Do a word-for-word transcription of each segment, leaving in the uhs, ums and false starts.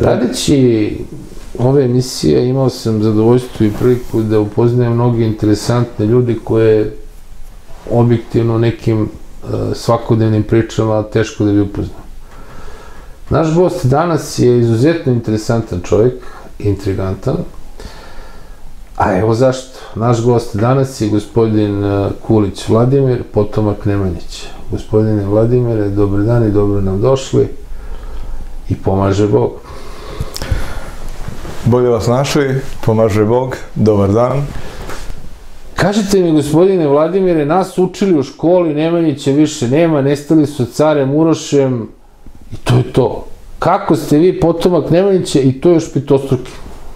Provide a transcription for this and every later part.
Radeći ove emisije imao sam zadovoljstvo i priliku da upoznajem mnogi interesantne ljudi koje objektivno nekim svakodnevnim pričama teško da bi upoznao. Naš gost danas je izuzetno interesantan čovjek, intrigantan, a evo zašto. Naš gost danas je gospodin Kulić Vladimir, potomak Nemanjića. Gospodine Vladimire, dobar dan i dobro nam došli i pomaže Bog. Bolje vas našli, pomaže Bog, dobar dan. Kažite mi, gospodine Vladimire, nas učili u školi, Nemanjića više nema, nestali su carem Urošem i to je to. Kako ste vi potomak Nemanjića i to još petostruki?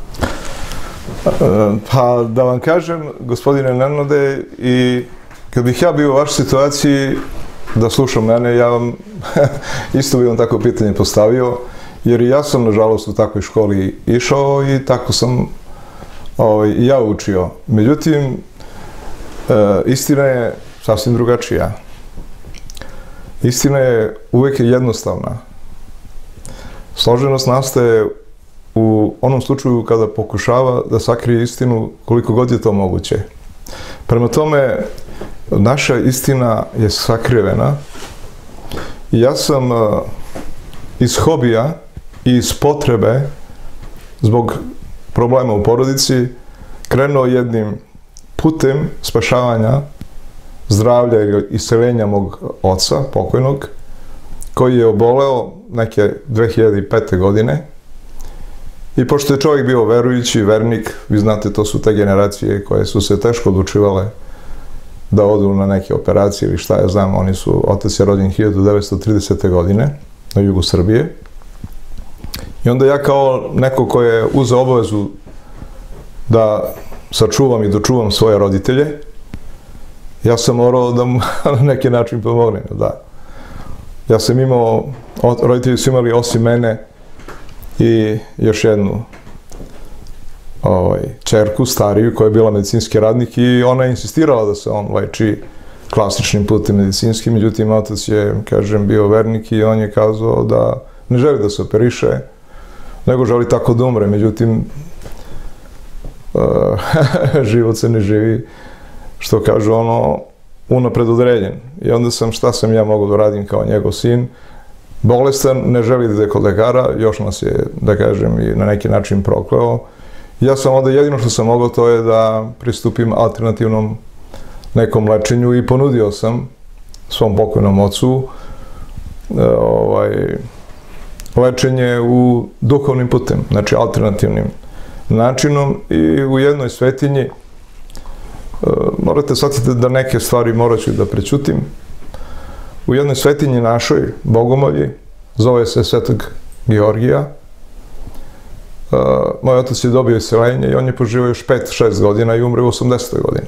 Pa da vam kažem, gospodine Nenade, i kad bih ja bio u vašoj situaciji da slušam mene, ja vam isto bih vam tako pitanje postavio, jer i ja sam, nažalost, u takvoj školi išao i tako sam i ja učio. Međutim, istina je sasvim drugačija. Istina je uvek jednostavna. Složenost nastaje u onom slučaju kada pokušava da sakrije istinu koliko god je to moguće. Prema tome, naša istina je sakrivena i ja sam iz hobija i iz potrebe zbog problema u porodici krenuo jednim putem spašavanja zdravlja i isceljenja mog oca, pokojnog, koji je oboleo neke dve hiljade pete. godine. I pošto je čovjek bio verujući, vernik, vi znate, to su te generacije koje su se teško odlučivale da odu na neke operacije ili šta ja znam, oni su, otac je rođen hiljadu devetsto tridesete. godine na jugu Srbije. I onda ja kao neko ko je uzeo obavezu da sačuvam i dočuvam svoje roditelje, ja sam morao da mu na neki način pomognem, da. Ja sam imao, roditelji su imali osim mene i još jednu ćerku, stariju, koja je bila medicinski radnik i ona je insistirala da se on leči klasičnim putem medicinskim, međutim, otac je, kažem, bio vernik i on je kazao da ne želi da se operiše, nego želi tako da umre, međutim, život se ne živi, što kažu ono, unapred određen. I onda sam, šta sam ja mogao da radim kao njegov sin, bolestan, ne želi da ide kod lekara, još nas je, da kažem, i na neki način prokleo. Ja sam onda, jedino što sam mogao, to je da pristupim alternativnom nekom lečenju i ponudio sam svom pokojnom ocu lečenje u duhovnim putem, znači alternativnim načinom i u jednoj svetinji, morate shvatiti da neke stvari morat ću da prećutim, u jednoj svetinji našoj, Bogomolji, zove se Svetog Georgija. Moj otac je dobio isceljenje i on je poživio još pet šest godina i umre u osamdesetoj. godini.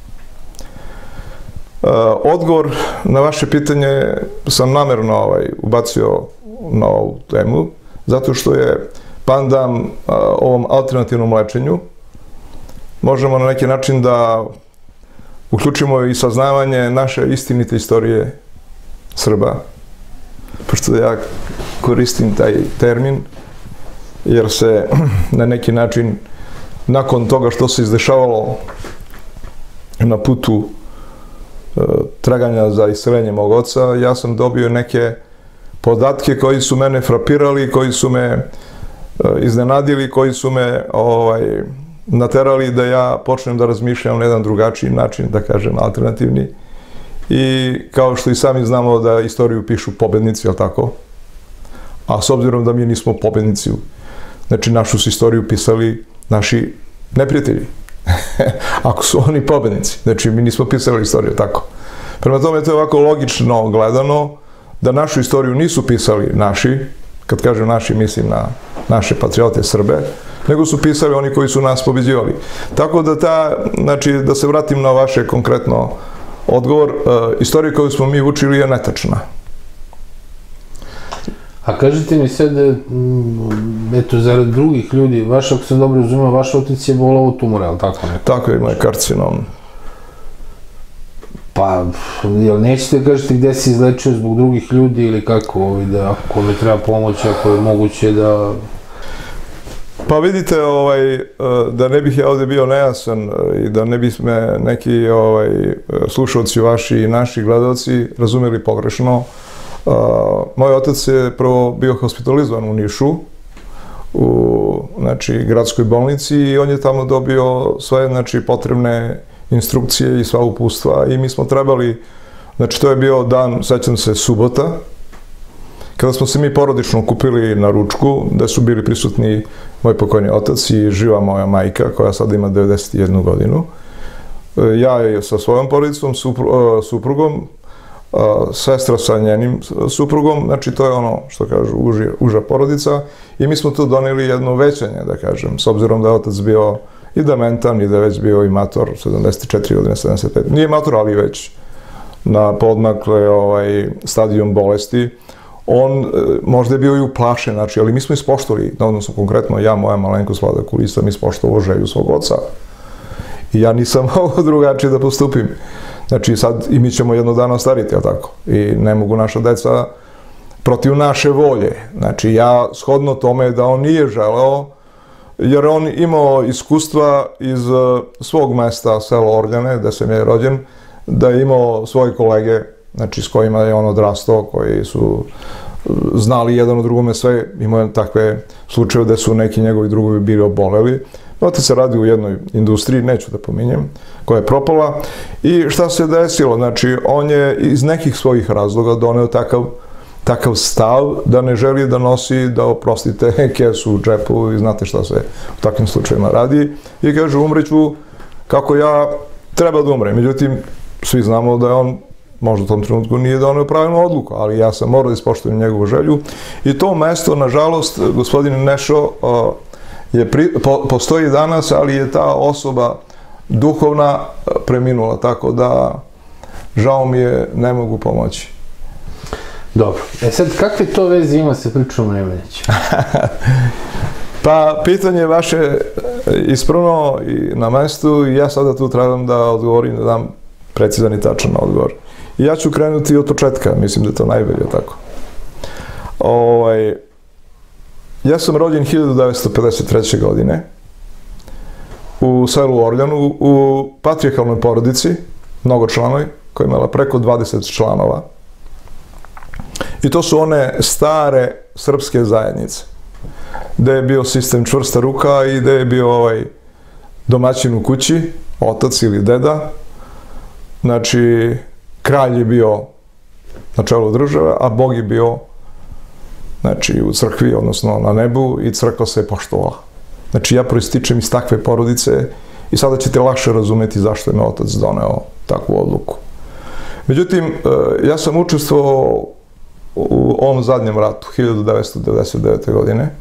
Odgovor na vaše pitanje sam namerno ubacio na ovu temu, zato što je pandam ovom alternativnom lečenju. Možemo na neki način da uključimo i saznavanje naše istinite istorije Srba, pošto ja koristim taj termin, jer se na neki način nakon toga što se izdešavalo na putu traganja za isceljenje mog oca, ja sam dobio neke podatke koji su mene frapirali, koji su me iznenadili, koji su me naterali da ja počnem da razmišljam na jedan drugačiji način, da kažem alternativni. I kao što i sami znamo da istoriju pišu pobednici, jel' tako? A s obzirom da mi nismo pobednici, znači našu su istoriju pisali naši neprijatelji. Ako su oni pobednici, znači mi nismo pisali istoriju, tako. Prema tome, to je ovako logično gledano, da našu istoriju nisu pisali naši, kad kažem naši, mislim na naše patriote Srbe, nego su pisali oni koji su nas pobeđivali. Tako da ta, znači, da se vratim na vaše konkretno odgovor, istorija koju smo mi učili je netačna. A kažete mi sad, eto, zarad drugih ljudi, vaš, ako sam dobro razumio, vaš otac je bolao od tumora, je li tako neko? Tako je, ima je karcinom. Pa, jel nećete kažete gde se izlečio zbog drugih ljudi ili kako, da ako mi treba pomoć, ako je moguće da Pa vidite, ovaj, da ne bih ja ovdje bio nejasan i da ne bi me neki ovaj, slušalci vaši i naši gledalci razumjeli pogrešno, moj otac je prvo bio hospitalizovan u Nišu, u znači, gradskoj bolnici i on je tamo dobio sve znači, potrebne instrukcije i sva upustva i mi smo trebali, znači to je bio dan, sećam se, subota, kada smo se mi porodično kupili na ručku, gde su bili prisutni moj pokojni otac i živa moja majka, koja sad ima devedeset jednu godinu. Ja sa svojom porodicom, suprugom, sestra sa njenim suprugom, znači to je ono što kažu uža porodica i mi smo tu doneli jedno većanje, da kažem, s obzirom da je otac bio i dementan i da je već bio i mator, sedamdeset četiri godine, sedamdeset pet. Nije mator, ali već na podmakle ovaj, stadijum bolesti. On možda je bio i uplašen, znači, ali mi smo ispoštovali, odnosno konkretno ja, moja malenkost Vlada Kulisa, mi ispoštovao želju svog oca. I ja nisam mogao drugačije da postupim. Znači, sad i mi ćemo jedno dana ostariti, jel tako? I ne mogu naša deca protiv naše volje. Znači, ja shodno tome da on nije želeo, jer on imao iskustva iz svog mesta, selo Orljane, gde sam je rođen, da je imao svoje kolege, znači s kojima je on odrastao, koji su znali jedan o drugome sve, imao je takve slučaje gde su neki njegovi drugovi bili oboleli. Otac se radi u jednoj industriji, neću da pominjem, koja je propala. I šta se desilo? Znači, on je iz nekih svojih razloga doneo takav, takav stav da ne želi da nosi, da oprostite, kesu u džepu i znate šta se u takvim slučajima radi. I kaže, umreću kako ja treba da umrem. Međutim, svi znamo da je on možda u tom trenutku nije doneo pravilnu odluku, ali ja sam morao da ispoštujem njegovu želju. I to mesto, nažalost, gospodin Nešo, je pri, po, postoji danas, ali je ta osoba duhovna preminula, tako da žao mi je, ne mogu pomoći. Dobro. E sad, kakve to veze ima sa pričom Nemanjića? Pa, pitanje vaše ispravno i na mestu i ja sada tu trebam da odgovorim, da dam precizan i tačan odgovor. I ja ću krenuti od početka, mislim da je to najbolje, tako. Ovaj, ja sam rođen hiljadu devetsto pedeset treće. godine u selu Orljanu, u patrijarhalnoj porodici, mnogočlanoj, koja je imala preko dvadeset članova. I to su one stare srpske zajednice, gde je bio sistem čvrsta ruka i gde je bio ovaj domaćin u kući, otac ili deda. Znači, kralj je bio na čelu države, a Bog je bio znači, u crkvi, odnosno na nebu i crkva se je poštovala. Znači, ja proističem iz takve porodice i sada ćete lakše razumeti zašto je me otac doneo takvu odluku. Međutim, ja sam učestvovao u ovom zadnjem ratu, hiljadu devetsto devedeset devete. godine,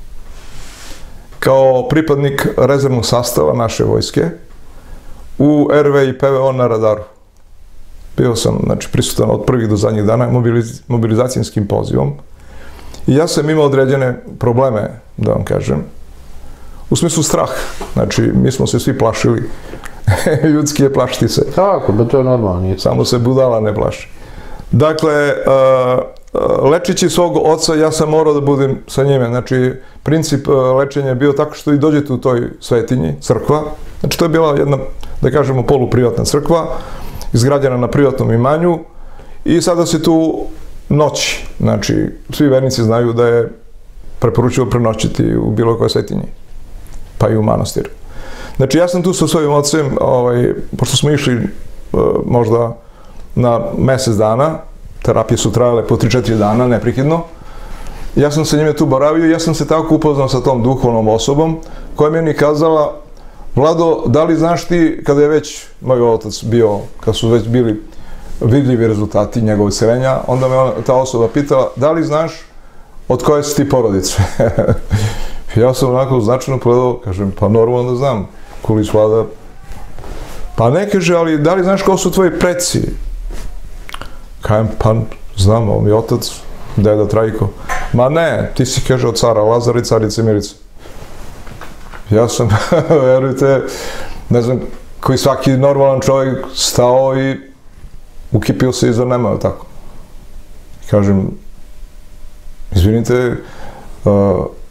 kao pripadnik rezervnog sastava naše vojske u er ve i pe ve o na radaru. Bio sam, znači, prisutan od prvih do zadnjih dana mobiliz mobilizacijskim pozivom i ja sam imao određene probleme, da vam kažem, u smislu strah. Znači, mi smo se svi plašili. Ljudski je plašiti se. Tako, da to je normalno. Nije. Samo se budala ne plaši. Dakle, lečići svog oca, ja sam morao da budem sa njime. Znači, princip lečenja je bio tako što i dođete u toj svetinji, crkva. Znači, to je bila jedna, da kažemo, poluprivatna crkva, izgrađena na privatnom imanju i sada se tu noći. Znači, svi vernici znaju da je preporučivo prenoćiti u bilo kojoj svetinji, pa i u manastiru. Znači, ja sam tu sa svojim ocem, ovaj, pošto smo išli možda na mesec dana, terapije su trajale po tri četiri dana, neprekidno, ja sam sa njime tu boravio i ja sam se tako upoznao sa tom duhovnom osobom, koja mi je ni kazala, Vlado, da li znaš ti, kada je već moj otac bio, kada su već bili vidljivi rezultati njegove celenja, onda me ona, ta osoba pitala, da li znaš od koje si ti porodice? Ja sam onako značajno pogledao, kažem, pa normalno da znam, Kulić Vlada. Pa ne kaže, ali da li znaš ko su tvoji preci? Kažem, pa znam, ovo mi je otac, deda Trajko. Ma ne, ti si, kaže, od cara Lazara i carice Milice. Ja sam, verujte, ne znam, koji svaki normalan čovjek stao i ukipio se iza nema, tako. Kažem, izvinite,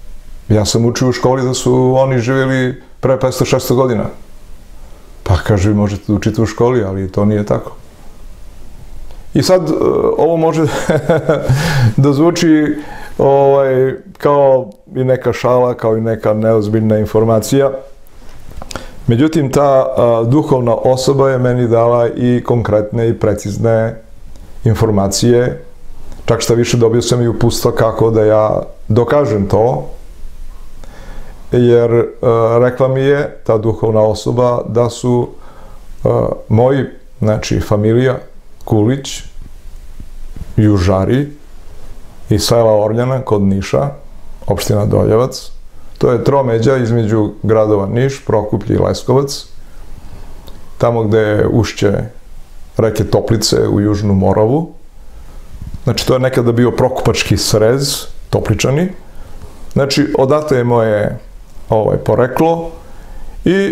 Ja sam učio u školi da su oni živjeli pre petsto šesto godina. Pa kaže, vi možete da učite u školi, ali to nije tako. I sad, ovo može da zvuči ovaj, kao i neka šala, kao i neka neozbiljna informacija. Međutim, ta a, duhovna osoba je meni dala i konkretne i precizne informacije. Čak šta više, dobio sam i uputstva kako da ja dokažem to. Jer a, rekla mi je ta duhovna osoba da su a, moji, znači familija Kulić, Južari iz sela Orljana kod Niša, opština Doljevac. To je tromeđa između gradova Niš, Prokuplje i Leskovac, tamo gde je ušće reke Toplice u Južnu Moravu. Znači, to je nekada bio Prokupački srez, Topličani. Znači, odatle je moje ovaj, poreklo i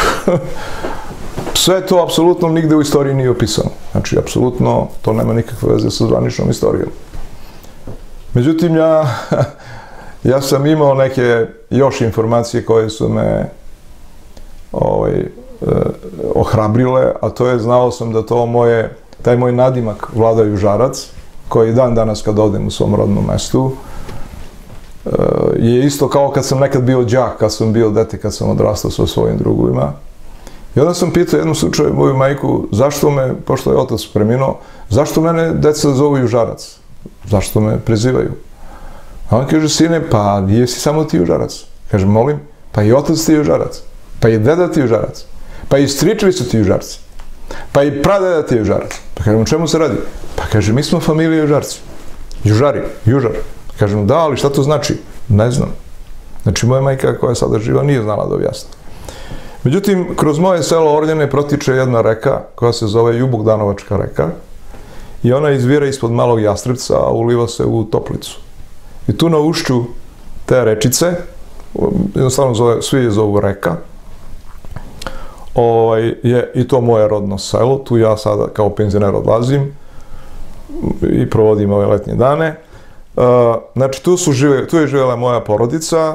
sve to apsolutno nigde u istoriji nije opisano. Znači, apsolutno to nema nikakve veze sa zvaničnom istorijom. Međutim, ja, ja sam imao neke još informacije koje su me ovaj, eh, ohrabrile, a to je, znao sam da to moje, taj moj nadimak Vlada Južarac, koji dan danas kad odem u svom rodnom mestu, eh, je isto kao kad sam nekad bio đak, kad sam bio dete, kad sam odrastao sa svojim drugovima. I onda sam pitao jednom slučaju moju majku, zašto me, pošto je otac preminuo, zašto mene deca zovu Južarac? Zašto me prezivaju? A on kaže, sine, pa jesi samo ti Južarac. Kaže, molim, pa i otac ti Južarac, pa i deda ti Južarac, pa i stričevi su ti Južarci, pa i pradeda ti Južarac. Pa kažem, o čemu se radi? Pa kaže, mi smo familija Južarci. Južari, Južar. Kažem, da, ali šta to znači? Ne znam. Znači, moja majka koja je sada živa nije znala da objasni. Međutim, kroz moje selo Orljane protiče jedna reka koja se zove Jubogdanovačka reka i ona izvira ispod Malog Jastrebca, a uliva se u Toplicu. I tu na ušću te rečice, jednostavno zove, svi je zovu reka, ovaj, je i to moje rodno selo, tu ja sada kao penzioner odlazim i provodim ove letnje dane. Uh, znači, tu, su žive, tu je živjela moja porodica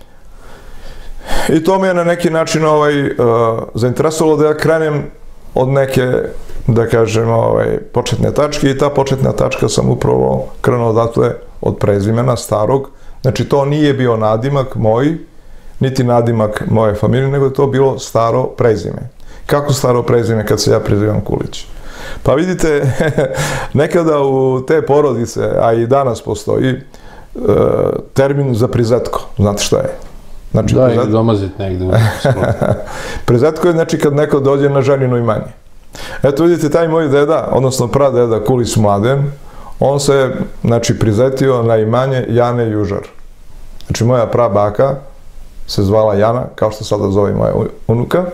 i to me je na neki način ovaj, uh, zainteresovalo da ja krenem od neke, da kažem, ovaj, početne tačke i ta početna tačka sam upravo krenuo odatle od prezimena starog. Znači, to nije bio nadimak moj, niti nadimak moje familije, nego je to bilo staro prezime. Kako staro prezime kad se ja prezivam Kulić? Pa vidite, nekada u te porodice, a i danas postoji, e, termin za prizetko. Znate šta je? Znači, da, ili domazit negde. Prizetko je znači kad neko dođe na ženino imanje. Eto vidite, taj moj deda, odnosno pradeda Kulić Mladen, on se, znači, prizetio na imanje Jane Južar. Znači, moja prabaka se zvala Jana, kao što sada zove moja unuka.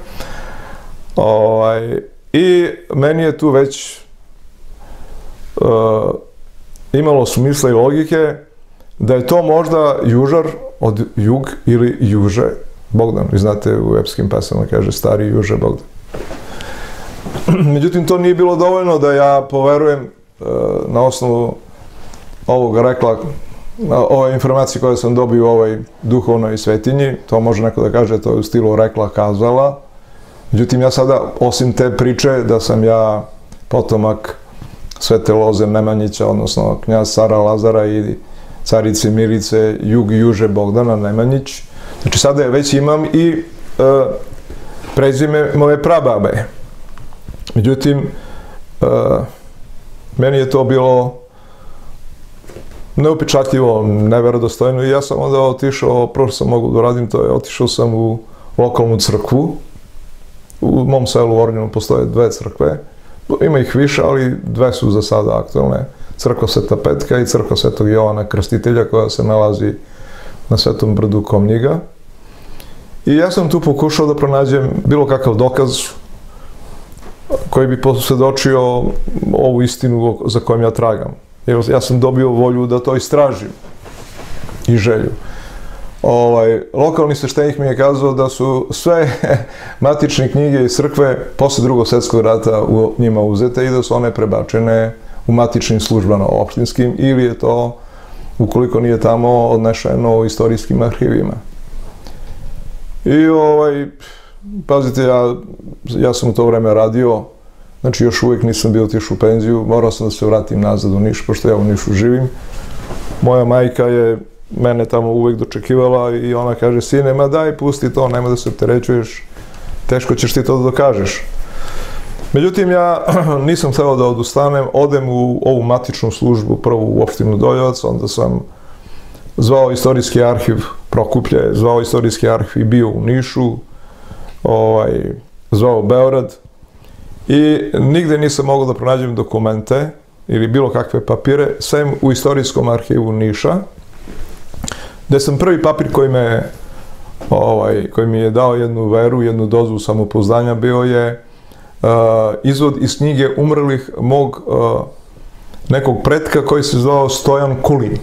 Ovaj, i meni je tu već uh, imalo smisla i logike da je to možda Južar od Jug ili Juže Bogdan. Vi znate, u epskim pesama kaže stari Juže Bogdan. Međutim, to nije bilo dovoljno da ja poverujem uh, na osnovu ovog rekla, ove informacije koje sam dobio u ovoj duhovnoj svetinji. To može neko da kaže, to je u stilu rekla, kazala. Međutim, ja sada, osim te priče da sam ja potomak Svete Loze Nemanjića, odnosno knjaz cara Lazara i carice Milice Jug Juže Bogdana Nemanjić, znači sada je već imam i e, prezime moje prababe. Međutim, e, meni je to bilo neupečatljivo, neverodostojno i ja sam onda otišao, prvo što sam mogu da radim, to je otišao sam u lokalnu crkvu. U mom selu u Orljanu postoje dve crkve, ima ih više, ali dve su za sada aktualne. Crkva Sveta Petka i crkva Svetog Jovana Krstitelja, koja se nalazi na Svetom brdu Komnjiga. I ja sam tu pokušao da pronađem bilo kakav dokaz koji bi posvjedočio ovu istinu za kojom ja tragam. Jer ja sam dobio volju da to istražim i želju. Ovaj, lokalni sveštenik mi je kazao da su sve matične knjige iz crkve posle drugog svjetskog rata u njima uzete i da su one prebačene u matičnim službama opštinskim, ili je to ukoliko nije tamo odnešeno u istorijskim arhivima. I ovaj, pazite, ja, ja sam u to vreme radio, znači još uvijek nisam bio otišao u penziju, morao sam da se vratim nazad u Niš, pošto ja u Nišu živim. Moja majka je mene tamo uvijek dočekivala i ona kaže, sine, ma daj, pusti to, nema da se opterećuješ, teško ćeš ti to da dokažeš. Međutim, ja nisam hteo da odustanem, odem u ovu matičnu službu, prvo u opštinu Doljevac, onda sam zvao istorijski arhiv Prokuplje, zvao istorijski arhiv i bio u Nišu, ovaj, zvao Beograd i nigde nisam mogao da pronađem dokumente ili bilo kakve papire, sem u istorijskom arhivu Niša, gde sam prvi papir koji me, ovaj, koji mi je dao jednu veru, jednu dozu samopouzdanja, bio je Uh, izvod iz knjige umrlih mog uh, nekog pretka koji se zvao Stojan Kulin.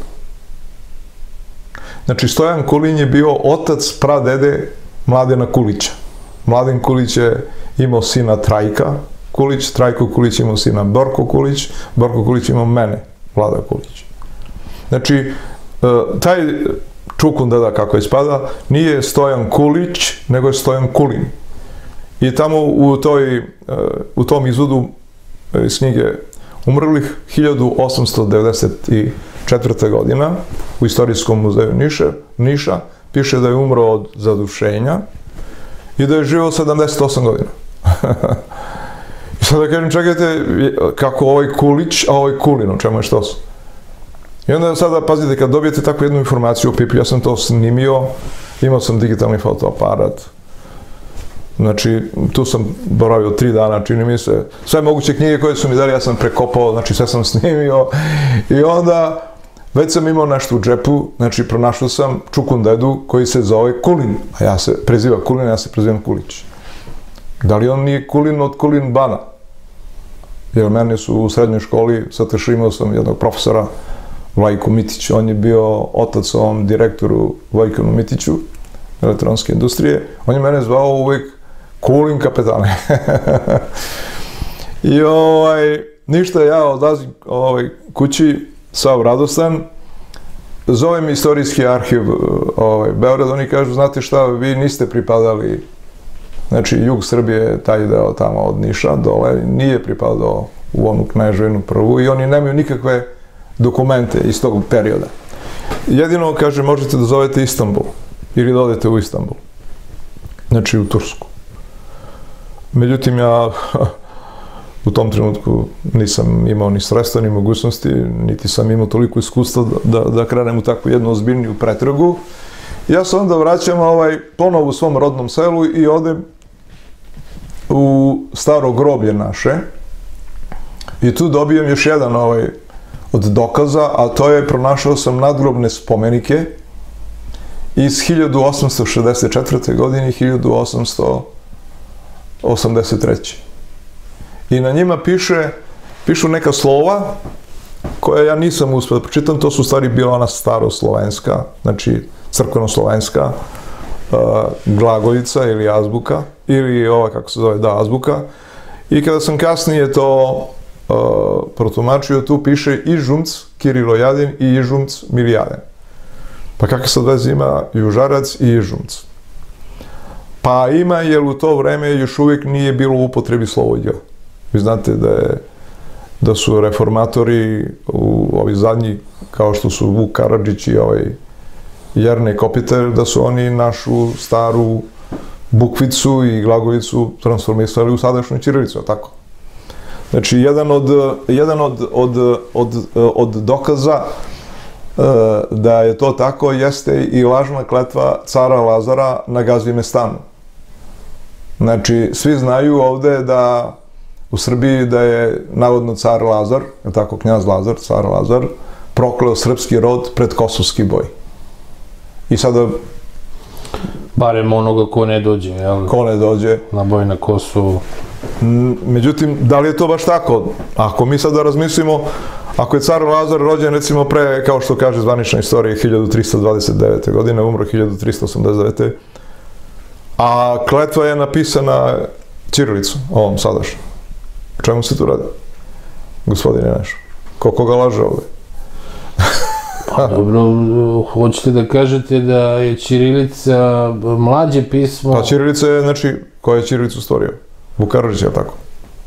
Znači, Stojan Kulin je bio otac pradede Mladena Kulića. Mladen Kulić je imao sina Trajka Kulić, Trajko Kulić imao sina Borko Kulić, Borko Kulić imao mene, Vlada Kulić. Znači, uh, taj čukun deda, kako ispada, nije Stojan Kulić, nego je Stojan Kulin. I tamo u, toj, u tom izvodu iz knjige umrlih hiljadu osamsto devedeset četvrte. godina u Istorijskom muzeju Niša, Niša piše da je umro od zadušenja i da je živio sedamdeset osam godina. I sad da kažem, čekajte, kako ovaj Kulić, a ovaj Kulin, o čemu je što su? I onda sada, pazite, kad dobijete takvu jednu informaciju o pipi, ja sam to snimio, imao sam digitalni fotoaparat, znači, tu sam boravio tri dana, čini mi se, sve moguće knjige koje su mi dali, ja sam prekopao, znači sve sam snimio i onda već sam imao nešto u džepu, znači pronašao sam čukun dedu koji se zove Kulin, a ja se preziva Kulin, ja se prezivam Kulić. Da li on nije Kulin od Kulin Bana? Jer meni su u srednjoj školi, sad još imao sam jednog profesora, Vlajko Mitić, on je bio otac ovom direktoru Vojkanu Mitiću, elektronske industrije, on je mene zvao uvijek Kulin kapetane. I ovaj, ništa, ja odlazim ovaj, kući, sav radostan, zovem istorijski arhiv ovaj, Beograd, oni kažu, znate šta, vi niste pripadali, znači jug Srbije, taj deo tamo od Niša dole, nije pripadao u onu Kneževinu prvu i oni nemaju nikakve dokumente iz tog perioda. Jedino, kaže, možete da zovete Istanbul ili da odete u Istanbul, znači u Tursku. Međutim, ja u tom trenutku nisam imao ni sredstva, ni mogućnosti, niti sam imao toliko iskustva da, da krenem u takvu jednu ozbiljniju pretragu. Ja se onda vraćam ovaj, ponovo u svom rodnom selu i odem u staro groblje naše i tu dobijem još jedan ovaj, od dokaza, a to je, pronašao sam nadgrobne spomenike iz hiljadu osamsto šezdeset četvrte. godine i hiljadu osamsto osamdeset treće. I na njima piše, pišu neka slova koja ja nisam uspio da pročitam, to su u stvari bila ona staroslovenska, znači crkveno-slovenska uh, glagoljica ili azbuka, ili ova, kako se zove, da, azbuka. I kada sam kasnije to uh, protumačio, tu piše Ižumc Kirilojadin i Ižumc Milijadin. Pa kakve sad veze ima Južarac i Ižumc? Pa ima, jer u to vreme još uvijek nije bilo u upotrebi slovo J. Vi znate da, je, da su reformatori, u ovi zadnji, kao što su Vuk Karadžić i ovaj Jernej Kopiter, da su oni našu staru bukvicu i glagoljicu transformisali u sadašnju ćirilicu, tako? Znači, jedan od, jedan od, od, od, od dokaza da je to tako jeste i lažna kletva cara Lazara na Gazimestanu. Znači, svi znaju ovde da u Srbiji da je navodno car Lazar, je tako, knjaz Lazar, car Lazar, prokleo srpski rod pred kosovski boj. I sada... Barem onoga ko ne dođe, jel? Ko ne dođe. Na boj na Kosovu. Međutim, da li je to baš tako? Ako mi sada razmislimo, ako je car Lazar rođen, recimo, pre, kao što kaže zvanična istorija, hiljadu tristo dvadeset devete. godine, umro hiljadu tristo osamdeset devete. A kletva je napisana ćirilicom, ovom sadašnjom. O čemu se tu radi? Gospodine naš. Ko koga laže ovde? Pa Dobro, hoćete da kažete da je ćirilica mlađe pismo... Pa ćirilica je, znači, ko je ćirilicu stvorio? Vuk Karadžić, je li tako?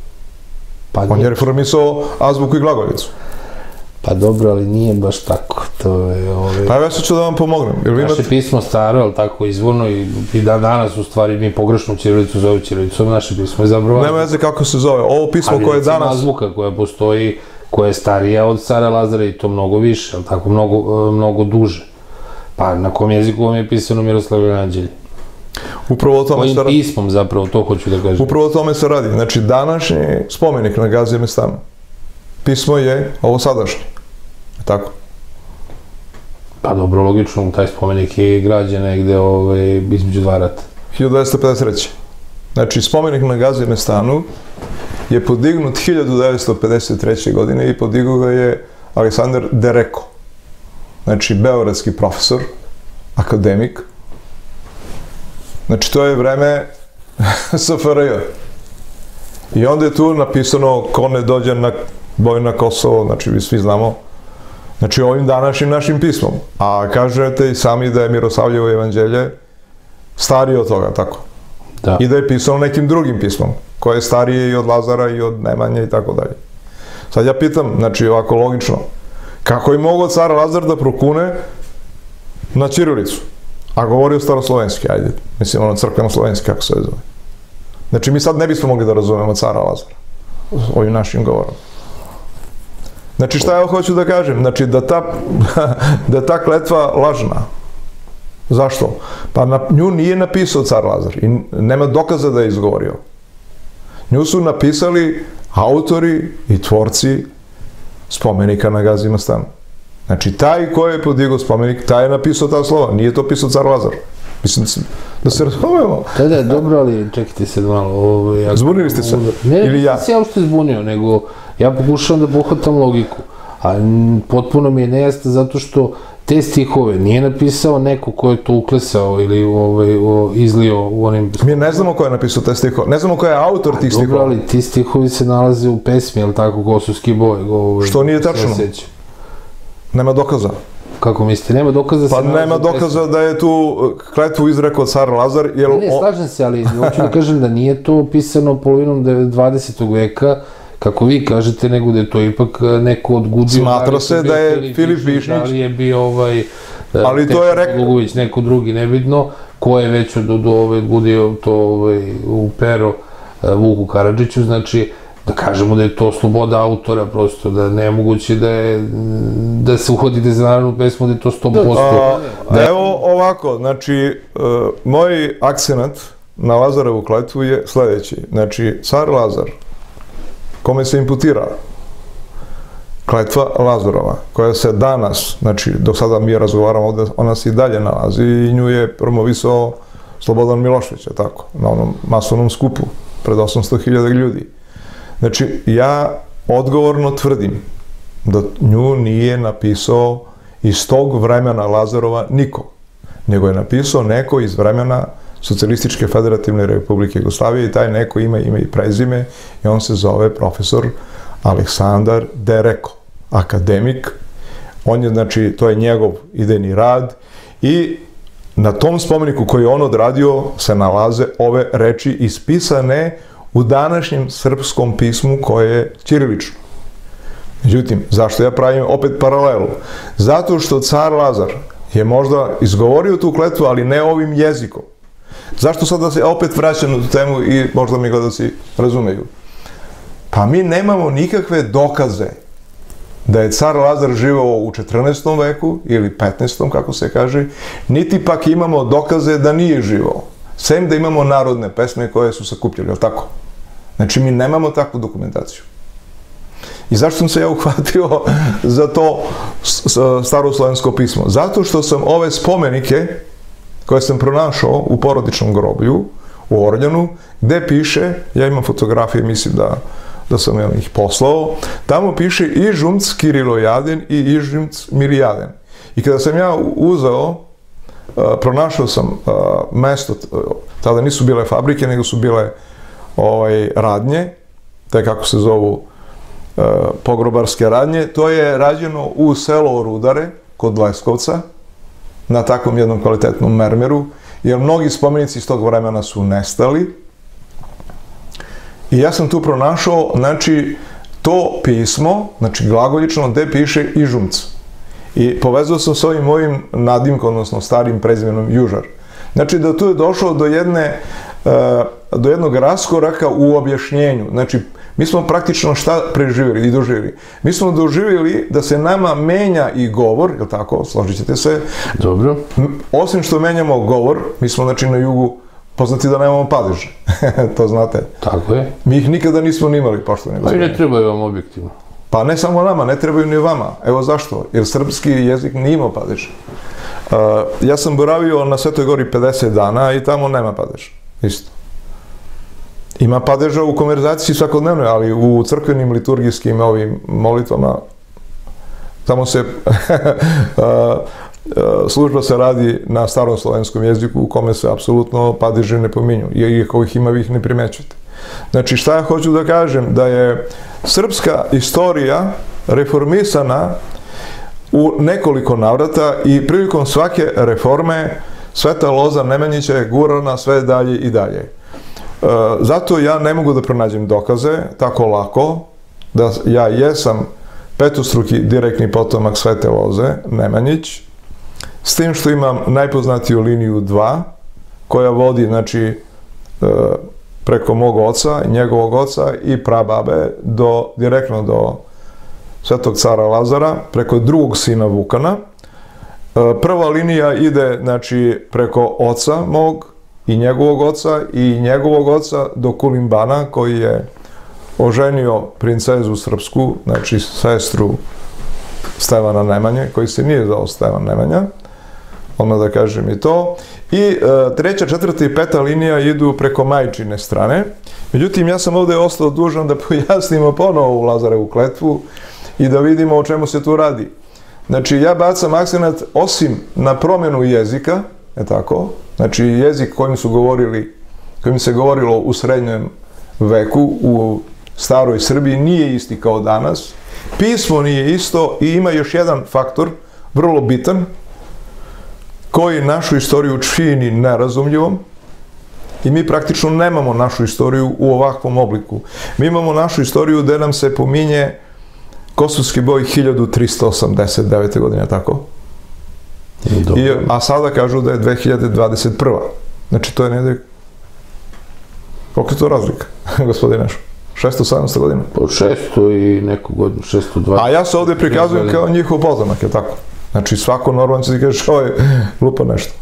Pa On je reformisao azbuku i glagoljicu. Pa dobro, ali nije baš tako. To je, ove... Pa ja sad ću da vam pomognem. Naše pismo staro, ali tako izvorno i, i dan danas u stvari mi pogrešnu ćirilicu zove ćirilicom, naše pismo je zapravo... Nema veze kako se zove. Ovo pismo koje je danas... Ali azbuka koja postoji, koja je starija od cara Lazara i to mnogo više, ali tako mnogo, mnogo duže. Pa na kom jeziku vam je pisano Miroslavljevo Jevanđelje? Upravo o tome se radi. Kojim pismom zapravo, to hoću da kažem. Upravo o tome se radi. Znači, današnji spomenik na Gazije Mestanu. Pismo je ovo sadašnje. Tako? Pa dobro, logično, taj spomenik je građen negde ove, između dva rata. hiljadu devetsto pedeset treće. Znači, spomenik na Gazije Mestanu je podignut hiljadu devetsto pedeset treće. godine i podigao ga je Aleksandar Dereko. Znači, beogradski profesor, akademik. Znači, to je vreme S F R J. I onda je tu napisano ko ne dođe na boj na Kosovo, znači vi svi znamo, znači ovim današnjim našim pismom. A kažete i sami da je Miroslavljevo Jevanđelje starije od toga, tako? Da. I da je pisano nekim drugim pismom, koje je starije i od Lazara i od Nemanje i tako dalje. Sad ja pitam, znači ovako logično, kako je mogao car Lazar da prokune na ćirilicu? A govorio staroslovenski, ajde, mislim ono crkveno-slovenski, kako se zove. Znači mi sad ne bismo mogli da razumemo cara Lazara ovim našim govorom. Znači šta ja hoću da kažem? Znači da ta, da je ta kletva lažna. Zašto? Pa na, nju nije napisao car Lazar i nema dokaza da je izgovorio. Nju su napisali autori i tvorci spomenika na Gazijima stanu. Znači taj ko je podigao spomenik, taj je napisao ta slova, nije to pisao car Lazar. Mislim da se razumemo. Da, da, dobro, ali čekajte se malo. Ovo, ja, Zbunili ste se? Ne, ili ja? Ne, se ja uopšte zbunio, nego ja pokušavam da pohvatam logiku. A potpuno mi je nejasno zato što te stihove nije napisao neko ko je to uklesao ili ovaj, o, izlio u onim... Mi ne znamo ko je napisao te stihove, ne znamo ko je autor tih stihova. Dobro, ali ti stihovi se nalaze u pesmi, ali tako, Kosovski boj. Ovaj, što nije tačno? Nema dokaza. Kako mislite, nema dokaza da se... Pa nema dokaza da je tu kletvu izrekao car Lazar, jer... Ne, ne, slažem se, ali hoću da kažem da nije to pisano polovinom dvadesetog veka, kako vi kažete, nego da je to ipak neko odgudio... Smatra se da je Filip Višnjić... Da li je bio ovaj... Ali to je rekao... Lugović, neko drugi, nebitno, ko je već odgudio to u pero Vuku Karadžiću, znači... Da kažemo da je to sloboda autora, prosto, da nemoguće da je, da se uhodite za narodnu pesmu, da je to sto posto. Da, evo ovako, znači, uh, moj akcenat na Lazarevu kletvu je sledeći. Znači, car Lazar, kome se imputira kletva Lazarova, koja se danas, znači, dok sada mi razgovaramo ovde, ona se i dalje nalazi i nju je promovisao Slobodan Milošević, tako, na onom masovnom skupu, pred osamsto hiljada ljudi. Znači, ja odgovorno tvrdim da nju nije napisao iz tog vremena Lazarova niko, nego je napisao neko iz vremena Socijalističke federativne republike Jugoslavije i taj neko ima ime i prezime i on se zove profesor Aleksandar Dereko, akademik. On je, znači, to je njegov idejni rad i na tom spomeniku koji je on odradio se nalaze ove reči ispisane u današnjem srpskom pismu koje je ćirilično. Međutim, zašto ja pravim opet paralelu? Zato što car Lazar je možda izgovorio tu kletvu, ali ne ovim jezikom. Zašto sad da se opet vraćam na tu temu i možda mi gledaci razumeju? Pa mi nemamo nikakve dokaze da je car Lazar živeo u četrnaestom veku ili petnaestom kako se kaže, niti pak imamo dokaze da nije živeo. Sem da imamo narodne pesme koje su sakupljali, je li tako? Znači, mi nemamo takvu dokumentaciju. I zašto sam se ja uhvatio za to staroslovensko pismo? Zato što sam ove spomenike koje sam pronašao u porodičnom groblju, u Orljanu, gde piše, ja imam fotografije, mislim da, da sam ih poslao, tamo piše Ižumc Kirilojaden i Ižumc Mirijaden. I kada sam ja uzeo, pronašao sam mesto, tada nisu bile fabrike, nego su bile radnje, te kako se zovu pogrobarske radnje, to je rađeno u selo Rudare, kod Leskovca, na takvom jednom kvalitetnom mermeru, jer mnogi spomenici iz tog vremena su nestali. I ja sam tu pronašao, znači, to pismo, znači glagoljično, gde piše Ižumc. I povezao sam s ovim mojim nadimkom, odnosno starim prezimenom Južar. Znači da tu je došlo do jedne, do jednog raskoraka u objašnjenju. Znači, mi smo praktično šta preživjeli i doživjeli? Mi smo doživjeli da se nama menja i govor, je li tako, složit ćete se? Dobro. Osim što menjamo govor, mi smo, znači, na jugu poznati da nemamo padeže. To znate. Tako je. Mi ih nikada nismo ni imali, poštovani gospodine. Pa i ne trebaju vam objektivno. Pa ne samo nama, ne trebaju ni vama. Evo zašto? Jer srpski jezik nije imao padeže. Uh, ja sam boravio na Svetoj Gori pedeset dana i tamo nema padeža. Isto. Ima padeža u konverzaciji svakodnevnoj, ali u crkvenim liturgijskim ovim molitvama tamo se služba se radi na starom slovenskom jeziku u kome se apsolutno padeže ne pominju, jer ako ih ima vi ih ne primećujete. Znači, šta ja hoću da kažem? Da je srpska istorija reformisana u nekoliko navrata i prilikom svake reforme Sveta loza Nemanjića je gurana sve dalje i dalje. Zato ja ne mogu da pronađem dokaze tako lako da ja jesam petostruki direktni potomak Svete loze Nemanjić, s tim što imam najpoznatiju liniju dva, koja vodi, znači, preko mog oca, njegovog oca i prababe do, direktno do Svetog cara Lazara, preko drugog sina Vukana. Prva linija ide, znači, preko oca mog i njegovog oca i njegovog oca do Kulimbana, koji je oženio princezu srpsku, znači sestru Stevana Nemanje, koji se nije zvao Stevan Nemanja, ono da kažem i to. I e, treća, četvrta i peta linija idu preko majčine strane. Međutim, ja sam ovde ostao dužan da pojasnimo ponovo u Lazarevu kletvu i da vidimo o čemu se tu radi. Znači, ja bacam akcenat osim na promjenu jezika, je tako, znači jezik kojim su govorili, kojim se govorilo u srednjem veku, u staroj Srbiji, nije isti kao danas. Pismo nije isto i ima još jedan faktor, vrlo bitan, koji našu istoriju čini nerazumljivom i mi praktično nemamo našu istoriju u ovakvom obliku. Mi imamo našu istoriju gde nam se pominje Kosovski boj hiljadu trista osamdeset devete. godine, tako? I, a sada kažu da je dve hiljade dvadeset prva. Znači, to je negdje... Koliko je to razlika, gospodine Nešo? šesto sedamsto godina? Po šesto i neku godinu, šesto dvadeset. A ja se ovdje prikazujem kao njihov potomak, je tako? Znači, svako normalno će ti kažeš, ovo je glupo nešto.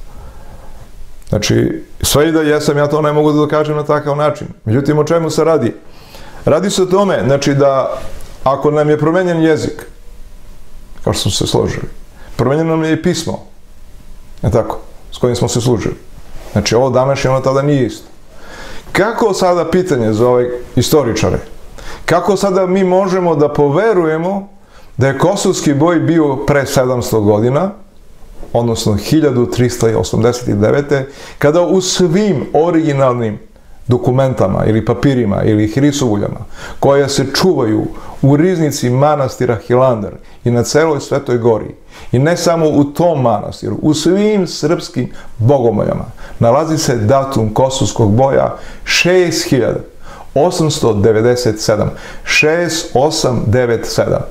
Znači, sve i da jesam, ja to ne mogu da dokažem na takav način. Međutim, o čemu se radi? Radi se o tome, znači da ako nam je promenjen jezik, kao što smo se složili, promenjeno nam je i pismo, je tako, s kojim smo se služili. Znači, ovo današnje, ono tada nije isto. Kako sada pitanje za ove istoričare? Kako sada mi možemo da poverujemo da je Kosovski boj bio pre sedamsto godina, odnosno hiljadu trista osamdeset devete. kada u svim originalnim dokumentama ili papirima ili hrisovuljama koja se čuvaju u riznici manastira Hilandar i na celoj Svetoj Gori i ne samo u tom manastiru, u svim srpskim bogomoljama nalazi se datum Kosovskog boja šest hiljada osamsto devedeset sedam. šest osam devet sedam.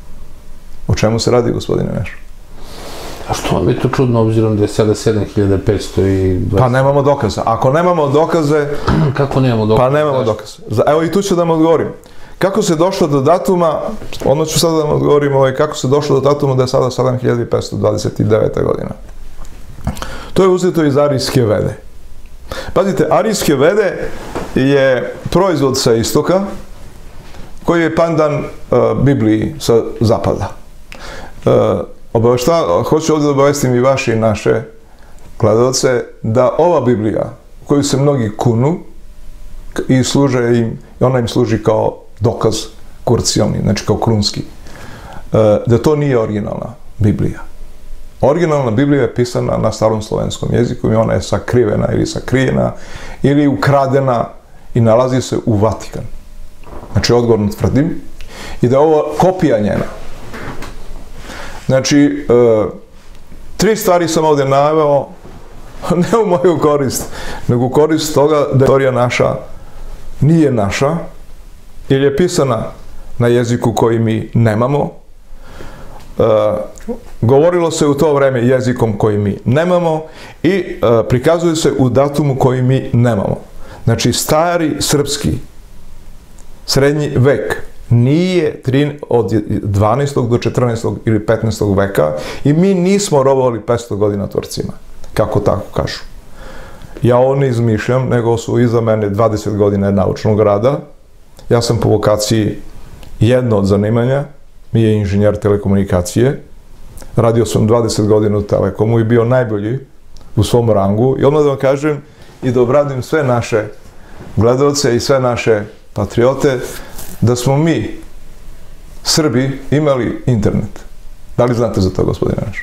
O čemu se radi, gospodine Nešo? A što vam je to čudno, obzirom da je sada sedam hiljada petsto dvadeset? Pa nemamo dokaza. Ako nemamo dokaze... Kako nemamo dokaze? Pa nemamo dokaze. Evo i tu ću da vam odgovorim. Kako se došlo do datuma, odmah ću sada da vam odgovorim, ovaj, kako se došlo do datuma da je sada sedam hiljada petsto dvadeset deveta. godina. To je uzeto iz Arijske vede. Pazite, Arijske vede je proizvod sa istoka, koji je pandan uh, Bibliji sa zapada. Uh, obavešta, hoću ovdje da obavestim i vaše i naše gledalce da ova Biblija, u koju se mnogi kunu i služe im, i ona im služi kao dokaz kurcijalni, znači kao krunski, uh, da to nije originalna Biblija. Originalna Biblija je pisana na starom slovenskom jeziku i ona je sakrivena ili sakrijena ili ukradena i nalazi se u Vatikan. Znači, odgovorno tvrdim, i da je ovo kopija njena. Znači, tri stvari sam ovdje naveo, ne u moju korist, nego u korist toga da istorija naša nije naša, jer je pisana na jeziku koji mi nemamo. Govorilo se u to vreme jezikom koji mi nemamo i prikazuje se u datumu koji mi nemamo. Znači, stari srpski srednji vek nije od dvanaestog do četrnaestog ili petnaestog veka i mi nismo robovali petsto godina Turcima, kako tako kažu. Ja ovo ne izmišljam, nego su iza mene dvadeset godina naučnog rada. Ja sam po vokaciji jedno od zanimanja, mi je inženjer telekomunikacije. Radio sam dvadeset godina u Telekomu i bio najbolji u svom rangu. I odmah da vam kažem i da obradim sve naše gledalce i sve naše patriote, da smo mi, Srbi, imali internet. Da li znate za to, gospodine naš?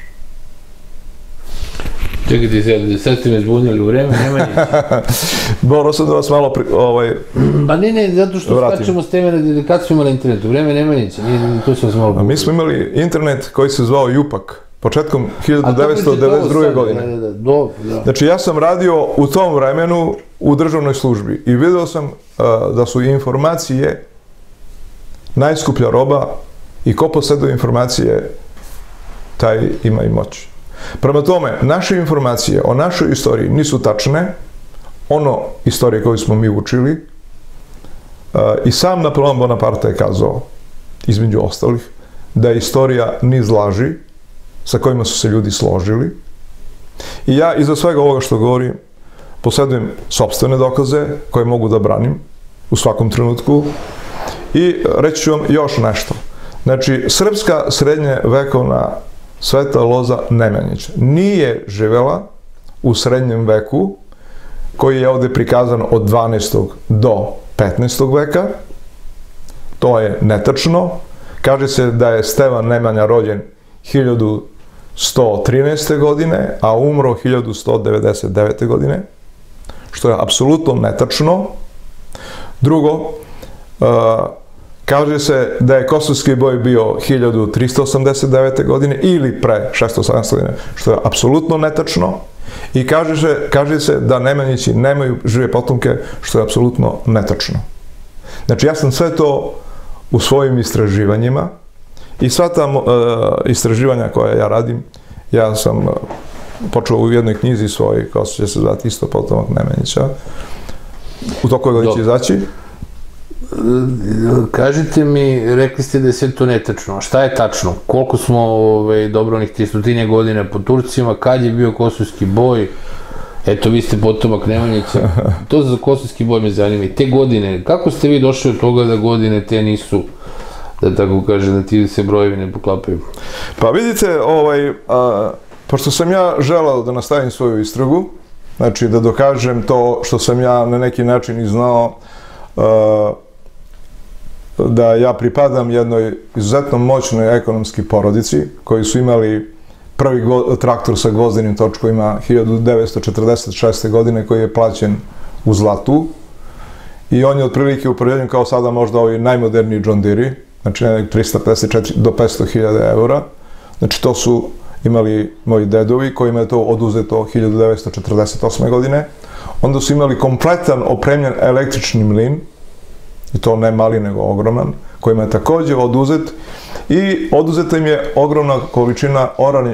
Čekajte, sad ste me zbunili u vreme Nemanjića. Morao sam da vas malo... Pa ne, ne, zato što skačemo s teme kad smo imali internet, u vreme Nemanjića, to smo se malo bukali. Mi smo imali internet koji se zvao Jupak, početkom hiljadu devetsto devedeset druge. godine. Znači, ja sam radio u tom vremenu u državnoj službi i vidio sam da su informacije najskuplja roba i ko posjeduje informacije, taj ima i moć. Prema tome, naše informacije o našoj istoriji nisu tačne, ono istorije koju smo mi učili, i sam Napoleon Bonaparte je kazao, između ostalih, da je istorija niz laži sa kojima su se ljudi složili. I ja iza svega ovoga što govorim posjedujem sopstvene dokaze koje mogu da branim u svakom trenutku i reći ću vam još nešto. Znači, srpska srednje vekovna Sveta Loza Nemanjić nije živela u srednjem veku koji je ovdje prikazan od dvanaestog do petnaestog veka. To je netačno. Kaže se da je Stevan Nemanja rođen hiljadu sto trinaeste. godine, a umro hiljadu sto devedeset devete. godine, što je apsolutno netačno. Drugo, kaže se da je Kosovski boj bio hiljadu tristo osamdeset devete. godine ili pre šesto sedamsto. godine, što je apsolutno netačno. I kaže se da Nemanjići nemaju žive potomke, što je apsolutno netačno. Znači, ja sam sve to u svojim istraživanjima i sva ta istraživanja koje ja radim, ja sam počeo u jednoj knjizi svojoj, koja će se zvati isto potomak Nemanjića. U to koje će izaći. Kažite mi, rekli ste da je sve to netačno. Šta je tačno? Koliko smo dobro onih tristotinje godine po Turcima, kad je bio Kosovski boj? Eto, vi ste potomak Nemanjića. To za Kosovski boj me zanima. I te godine, kako ste vi došli od toga da godine te nisu, da tako kaže, da ti se brojevi ne poklapaju? Pa vidite, pošto sam ja želao da nastavim svoju istragu, znači da dokažem to što sam ja na neki način i znao, da ja pripadam jednoj izuzetno moćnoj ekonomski porodici koji su imali prvi traktor sa gvozdenim točkovima hiljadu devetsto četrdeset šeste. godine koji je plaćen u zlatu i on je otprilike upoređen kao sada možda ovi najmoderniji John Deere, znači trista pedeset četiri do petsto hiljada eura. Znači to su imali moji dedovi kojima je to oduzeto hiljadu devetsto četrdeset osme. godine. Onda su imali kompletan opremljen električni mlin, i to ne mali nego ogroman, kojima je također oduzet i oduzeta im je ogromna količina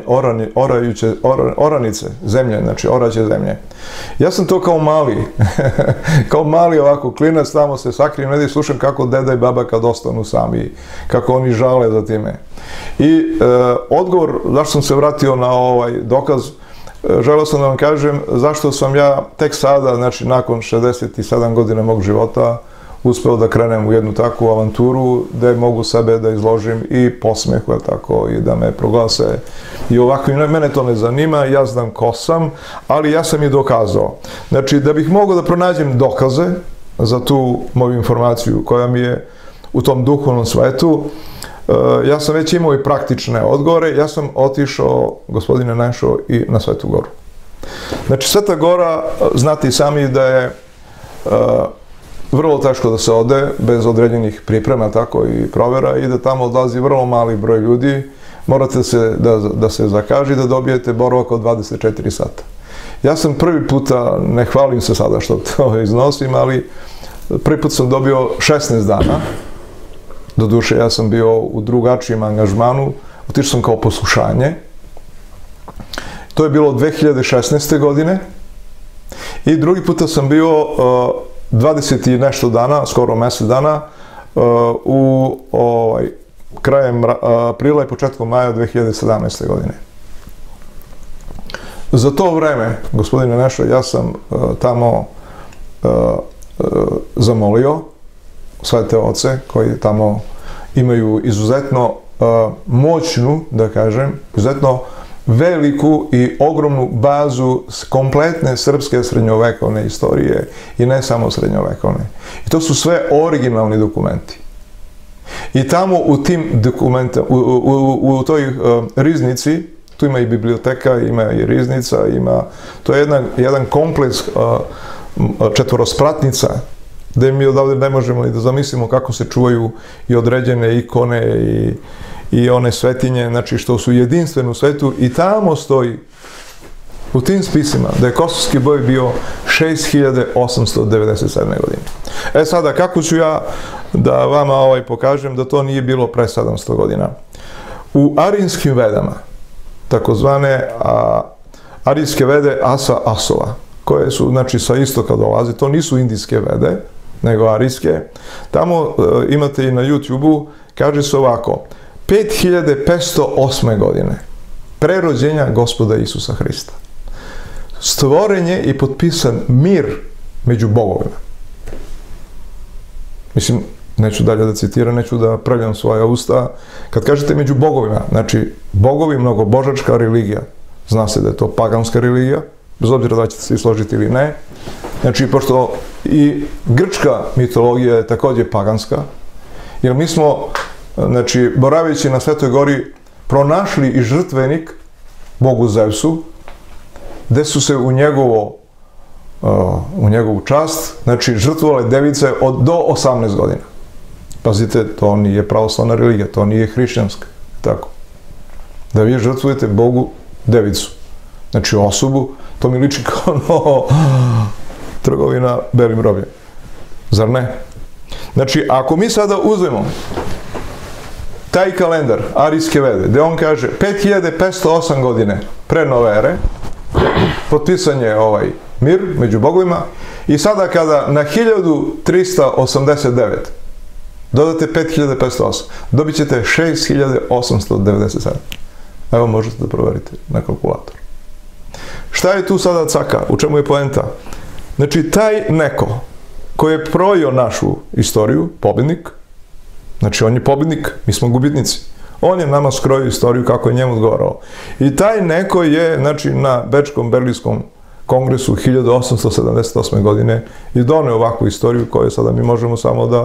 oranice zemlje, znači oraće zemlje. Ja sam to kao mali, kao mali ovako klinac, tamo se sakrijem negdje i slušam kako deda i baba kad ostanu sami, kako oni žale za time. I odgovor, zašto sam se vratio na ovaj dokaz, želeo sam da vam kažem zašto sam ja tek sada, znači nakon šezdeset sedam godina mog života, uspeo da krenem u jednu takvu avanturu gde mogu sebe da izložim i posmehu, tako, i da me proglase. I ovako, mene to ne zanima, ja znam ko sam, ali ja sam i dokazao. Znači, da bih mogao da pronađem dokaze za tu moju informaciju koja mi je u tom duhovnom svetu, ja sam već imao i praktične odgovore, ja sam otišao, gospodine, naišao i na Svetu Goru. Znači, Sveta Gora, znate i sami da je vrlo teško da se ode, bez određenih priprema, tako i provera, i da tamo odlazi vrlo mali broj ljudi, morate se, da, da se zakaže da dobijete boravak od dvadeset četiri sata. Ja sam prvi puta, ne hvalim se sada što to iznosim, ali prvi put sam dobio šesnaest dana. Doduše, ja sam bio u drugačijem angažmanu, otišao sam kao poslušanje. To je bilo dve hiljade šesnaeste. godine. I drugi puta sam bio uh, dvadeset i nešto dana, skoro mesec dana, uh, u ovaj, krajem uh, aprila i početkom maja dve hiljade sedamnaeste. godine. Za to vreme, gospodine Nešo, ja sam uh, tamo uh, uh, zamolio sve te oce koji tamo imaju izuzetno uh, moćnu, da kažem, izuzetno veliku i ogromnu bazu kompletne srpske srednjovekovne istorije i ne samo srednjovekovne. I to su sve originalni dokumenti. I tamo u tim dokumentima, u, u, u, u toj uh, riznici, tu ima i biblioteka, ima i riznica, ima, to je jedan, jedan kompleks uh, četvorospratnica, gde mi odavde ne možemo i da zamislimo kako se čuvaju i određene ikone i, i one svetinje, znači što su jedinstvene u svetu, i tamo stoji u tim spisima da je kosovski boj bio šest hiljade osamsto devedeset sedme. godine. E sada, kako ću ja da vama ovaj pokažem da to nije bilo pre sedamsto godina? U arijskim vedama, takozvane a, arijske vede Asa Asova, koje su, znači, sa istoka dolaze, to nisu indijske vede, nego arijske. Tamo e, imate i na YouTube-u, kaže se ovako, pet hiljade petsto osme. godine, pre rođenja Gospoda Isusa Hrista, stvoren je i potpisan mir među bogovima. Mislim, neću dalje da citiram, neću da pravljam svoja usta. Kad kažete među bogovima, znači, bogovi, mnogobožačka religija, zna se da je to paganska religija, bez obzira da ćete se složiti ili ne. Znači, pošto i grčka mitologija je također paganska, jer mi smo, znači, boraveći na Svetoj gori, pronašli i žrtvenik Bogu Zevsu, gde su se u njegovo, u njegovu čast, znači, žrtvovale device od, do osamnaest godina. Pazite, to nije pravoslavna religija, to nije hrišćanska, tako. Da vi žrtvujete Bogu devicu, znači osobu, to mi liči kao no, trgovina belim robljem. Zar ne? Znači, ako mi sada uzmemo taj kalendar arijske vede, gde on kaže pet hiljade petsto osme. godine pre nove ere, potpisan je ovaj mir među bogovima, i sada kada na hiljadu trista osamdeset devet dodate pet hiljada petsto osam, dobit ćete šest hiljada osamsto devedeset sedam. Evo, možete da proverite na kalkulatoru. Šta je tu sada caka? U čemu je poenta? Znači, taj neko koji je projio našu istoriju, pobednik, znači on je pobednik, mi smo gubitnici. On je nama skrojio istoriju kako je njemu odgovarao. I taj neko je, znači, na Bečkom Berlinskom kongresu hiljadu osamsto sedamdeset osme. godine i doneo ovakvu istoriju koju sada mi možemo samo da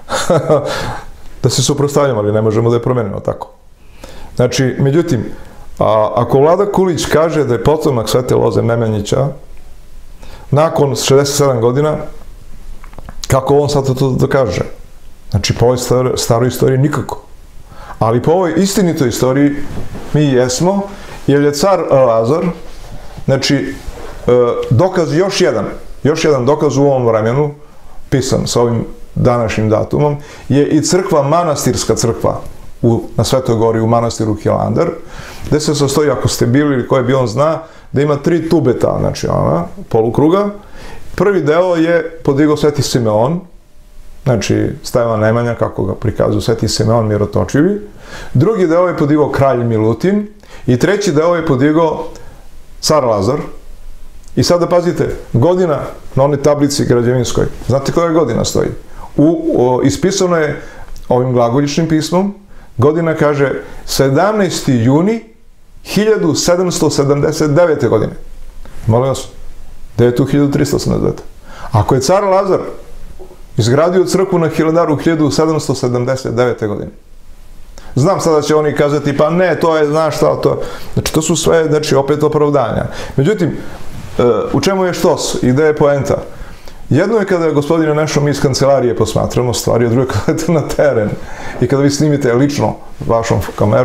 da se suprotstavljamo, ali ne možemo da je promenimo tako. Znači, međutim, a, ako Vlada Kulić kaže da je potomak Svete Loze Nemanjića nakon šezdeset sedam godina, kako on sad to dokaže? Znači, po ovoj star, staroj istoriji nikako. Ali po ovoj istinitoj istoriji mi jesmo, jer je car Lazar, znači, dokaz još jedan, još jedan dokaz u ovom vremenu, pisan sa ovim današnjim datumom, je i crkva, manastirska crkva u, na Svetoj gori u manastiru Hilandar, gde se sastoji, ako ste bili ili koje bi on zna, da ima tri tubeta, znači ona, polukruga. Prvi deo je podigao Sveti Simeon, znači Stevan Nemanja, kako ga prikazuju, Sveti Simeon Mirotočivi. Drugi deo je podigao kralj Milutin i treći deo je podigao car Lazar. I sada pazite, godina na onoj tablici građevinskoj, znate koja godina stoji? U, o, ispisano je ovim glagoljičnim pismom, godina kaže sedamnaesti juni hiljadu sedamsto sedamdeset devete. godine. Molim vas, gde je tu hiljadu trista osamdeset devete? Ako je car Lazar izgradio crkvu na Hilandaru hiljadu sedamsto sedamdeset devete. godine, znam sada će oni kazati, pa ne, to je, znaš šta, to, znači to su sve, znači, opet opravdanja. Međutim, u čemu je štos i gde je poenta? Jedno je kada, gospodine Nešo, mi iz kancelarije posmatramo stvari, a drugo je kada je na teren i kada vi snimite lično vašom kamerom,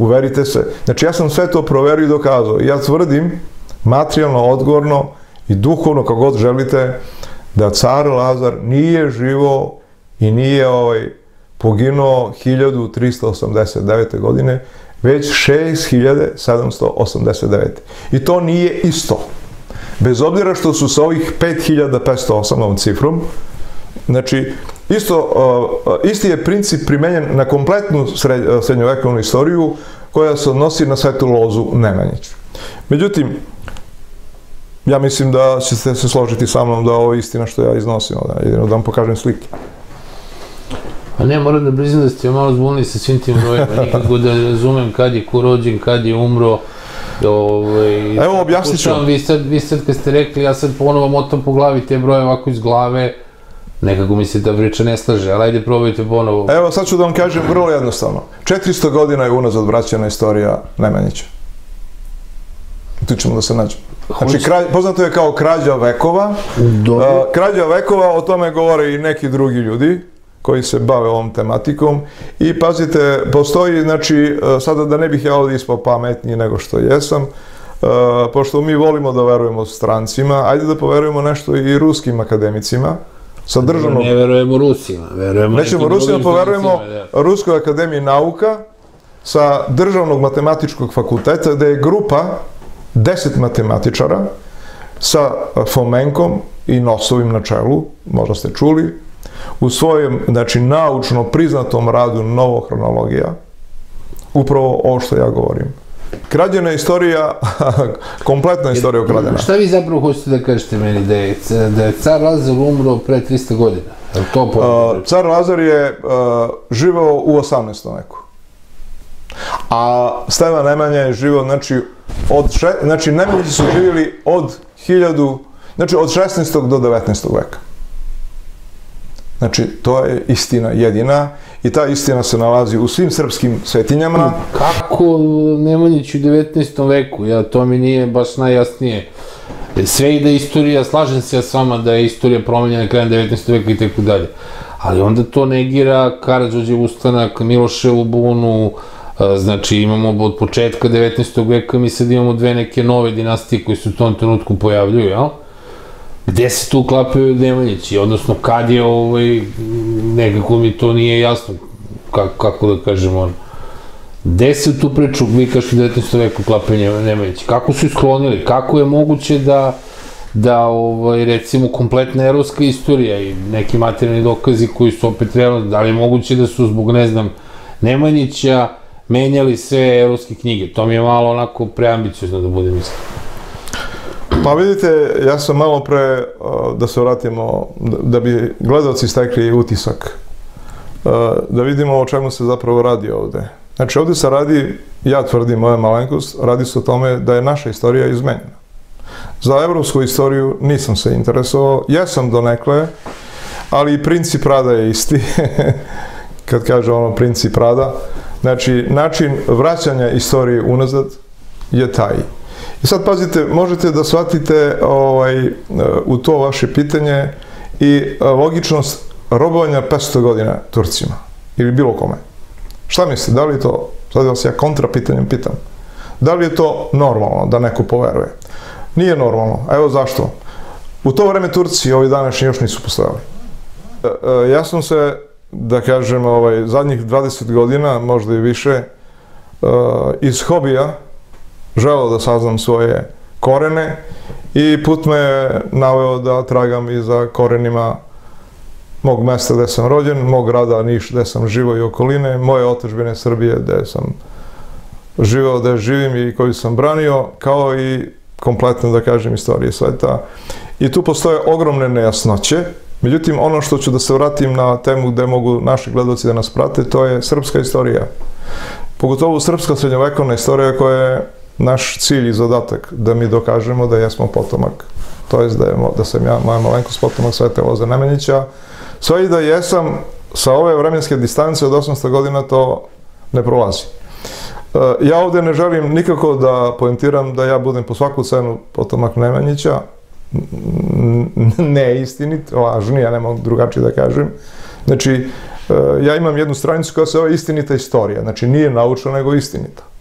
uverite se. Znači, ja sam sve to proverio i dokazao. I ja tvrdim, materijalno, odgovorno i duhovno, kako god želite, da car Lazar nije živo i nije ovaj, poginuo hiljadu trista osamdeset devete. godine, već šest hiljada sedamsto osamdeset devete. I to nije isto. Bez obzira što su sa ovih pet hiljada petsto osam ovom cifrom, znači, isto, uh, isti je princip primenjen na kompletnu sred, srednjovekovnu istoriju koja se odnosi na Svetu Lozu Nemanjić. Međutim, ja mislim da ćete se složiti sa mnom da ovo je istina što ja iznosim, da, jedino da vam pokažem slike. A ne, moram da priznam da ste malo zbunili sa svim tim brojima, nikako da razumem kad je ko rođen, kad je umro. Ove, Evo, objasnit ću. Vi sad, vi sad kad ste rekli, ja sad ponovo motam po glavi te broje ovako iz glave, nekako mi se ta priča ne slaže, ali ajde probajte ponovo. Evo, sad ću da vam kažem vrlo jednostavno. četiristo godina je unazad vraćena istorija Nemanjića. Tu ćemo da se nađemo. Znači, kralj, poznato je kao krađa vekova. Dobro. Krađa vekova, o tome govore i neki drugi ljudi koji se bave ovom tematikom. I pazite, postoji, znači, sada da ne bih ja ovdje ispao pametniji nego što jesam, pošto mi volimo da verujemo strancima, ajde da poverujemo nešto i ruskim akademicima. Sa državnog... Ne verujemo Rusima, verujemo... Nećemo Rusima, poverujemo Ruskoj akademiji nauka sa državnog matematičkog fakulteta, gde je grupa deset matematičara sa Fomenkom i Nosovim na čelu, možda ste čuli, u svojem, znači, naučno priznatom radu Novohronologija, upravo ovo što ja govorim. Krađena istorija, kompletna istorija ukradena. Šta vi zapravo hoćete da kažete meni, da je, da je car Lazar umro pre trista godina? Je to uh, car Lazar je uh, živeo u osamnaestom veku. A Stevan Nemanja je živeo, znači, od še, znači, Nemanjići su živjeli od hiljadu, znači, od šesnaestog do devetnaestog veka. Znači, to je istina jedina i ta istina se nalazi u svim srpskim svetinjama. Kako Nemanjić u devetnaestom veku? Ja, to mi nije baš najjasnije. Sve i da je istorija, slažem se ja s vama da je istorija promenjena krajem devetnaestog veka i tako dalje. Ali onda to negira Karađorđev ustanak, Miloševu bunu, znači imamo od početka devetnaestog veka, mi sad imamo dve neke nove dinastije koje se u tom trenutku pojavljuju, jel? Gde se tu uklapaju Nemanjići, odnosno kad je ovaj, nekako mi to nije jasno, kako da kažem on, gde se tu priču, vi kažete u devetnaestom veku uklapaju Nemanjići, kako su isklonili, kako je moguće da, da ovaj, recimo, kompletna evropska istorija i neki materijalni dokazi koji su opet trebali, da li je moguće da su zbog, ne znam, Nemanjića menjali sve evropske knjige, to mi je malo onako preambiciozno da budem iskren. Pa vidite, ja sam malo pre, da se vratimo, da bi gledalci stekli utisak, da vidimo o čemu se zapravo radi ovde. Znači, ovde se radi, ja tvrdim, moja malenkost, radi se o tome da je naša istorija izmenjena. Za evropsku istoriju nisam se interesovao, jesam donekle, ali i princip rada je isti, kad kaže ono princip rada. Znači, način vraćanja istorije unazad je taj. I sad, pazite, možete da shvatite ovaj, u to vaše pitanje i logičnost robovanja petsto godina Turcima ili bilo kome. Šta mislite, da li je to, sad vas ja kontra pitanjem pitam, da li je to normalno da neko poveruje? Nije normalno, a evo zašto. U to vreme Turci ovi današnji još nisu postojali. Ja sam se, da kažem, ovaj, zadnjih dvadeset godina, možda i više, iz hobija želeo da saznam svoje korene i put me je naveo da tragam i za korenima mog mesta gde sam rođen, mog grada Niš gde sam živo i okoline, moje otadžbine Srbije gde sam živeo, gde živim i koju sam branio, kao i kompletno, da kažem, istorije sveta. I tu postoje ogromne nejasnoće. Međutim, ono što ću da se vratim na temu gde mogu naši gledalci da nas prate, to je srpska istorija. Pogotovo srpska srednjovekovna istorija koja je naš cilj i zadatak, da mi dokažemo da jesmo potomak. To je da, je, da sam ja, moja malenkost, potomak Svete Loze Nemanjića. Sve i da jesam, sa ove vremenske distance od osamsto godina to ne prolazi. Ja ovde ne želim nikako da poentiram da ja budem po svaku cenu potomak Nemanjića, neistinit, lažni, ja ne mogu drugačije da kažem. Znači, ja imam jednu stranicu koja se zove istinita istorija, znači nije naučna nego istinita.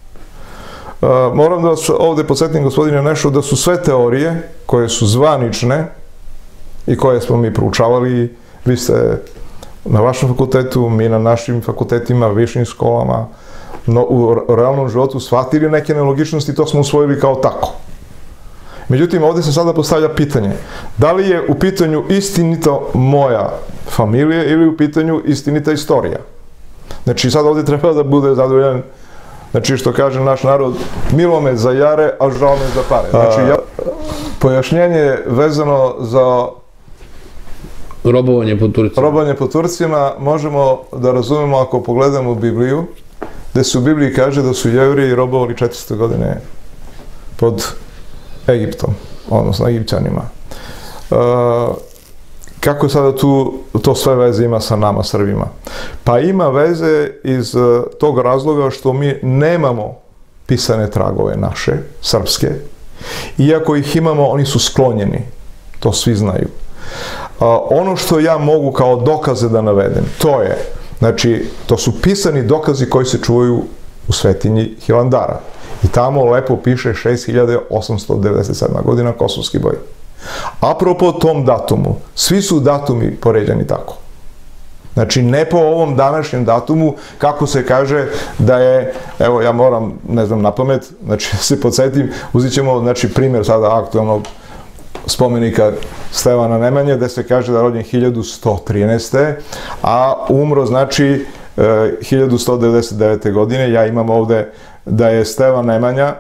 Moram da vas ovde podsjetim, gospodine Nešo, da su sve teorije koje su zvanične i koje smo mi proučavali, vi ste na vašem fakultetu, mi na našim fakultetima, višim školama, u realnom životu shvatili neke nelogičnosti, to smo usvojili kao tako. Međutim, ovde se sada postavlja pitanje, da li je u pitanju istinito moja familija ili u pitanju istinita istorija? Znači, sad ovde treba da bude zadovoljan, znači, što kaže naš narod, milo me za jare, a žao me za pare. Znači, pojašnjenje vezano za robovanje po Turcima. Robovanje po Turcima možemo da razumemo ako pogledamo Bibliju, gde se u Bibliji kaže da su Jevriji robovali četiristo godine pod Egiptom, odnosno Egipćanima. Kako sada tu to sve veze ima sa nama, Srbima? Pa ima veze iz tog razloga što mi nemamo pisane tragove naše, srpske. Iako ih imamo, oni su sklonjeni. To svi znaju. Ono što ja mogu kao dokaze da navedem, to je, znači, to su pisani dokazi koji se čuvaju u svetinji Hilandara. I tamo lepo piše šest hiljada osamsto devedeset sedma godina, Kosovski boj. Apropo tom datumu, svi su datumi poređani tako. Znači, ne po ovom današnjem datumu, kako se kaže da je, evo, ja moram, ne znam, na pamet, znači, se podsjetim, uzit ćemo, znači, primjer sada aktualnog spomenika Stevana Nemanje, gde se kaže da je rođen hiljadu sto trinaeste. a umro, znači, hiljadu sto devedeset devete. godine. Ja imam ovde da je Stevan Nemanja,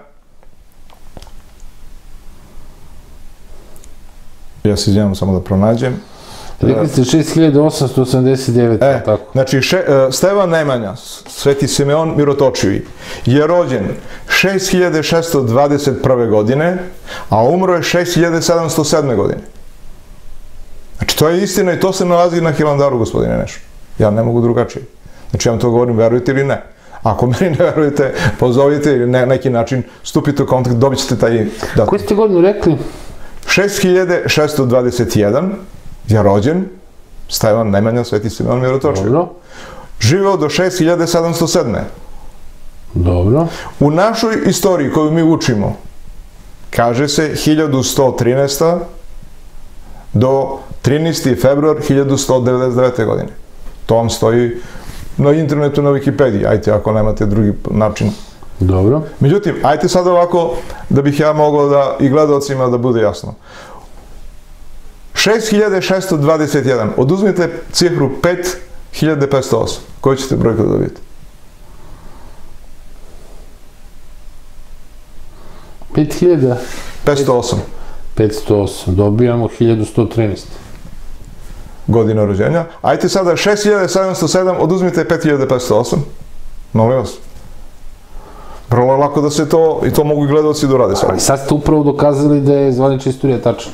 ja se izvijem samo da pronađem. Rekli ste šest hiljada osamsto osamdeset devete. E, znači, Stevan Nemanja, Sveti Simeon Mirotočivi, je rođen šest hiljada šesto dvadeset prve. godine, a umro je šest hiljada sedamsto sedme. godine. Znači, to je istina i to se nalazi na Hilandaru, gospodine Nešo. Ja ne mogu drugačije. Znači, ja vam to govorim, verujete ili ne. Ako meni ne verujete, pozovite ili na neki način stupite u kontakt, dobit ćete taj datum. Koji ste godinu rekli? šest hiljada šesto dvadeset jedan. je rođen Stevan Nemanja, Sveti Simeon Mirotočivi. Dobro. Živeo do šest hiljada sedamsto sedme. Dobro. U našoj istoriji koju mi učimo, kaže se hiljadu sto trinaesta. do trinaesti februar hiljadu sto devedeset devete. godine. To vam stoji na internetu, na Wikipediji. Ajte, ako nemate drugi način. Dobro. Međutim, ajte sad ovako, da bih ja mogao da i gledalcima da bude jasno. šest hiljada šesto dvadeset jedan. Oduzmite cifru pet hiljada petsto osam. Koju ćete brojku da dobijete? pet hiljada petsto osam. petsto osam. Dobijamo hiljadu sto trinaest. Godina rođenja. Ajte sada šest hiljada sedamsto sedam, oduzmite pet hiljada petsto osam. Molim vas. Vrlo lako da se to, i to mogu i gledalci da urade sad. Ali sad ste upravo dokazali da je zvanična istorija tačna.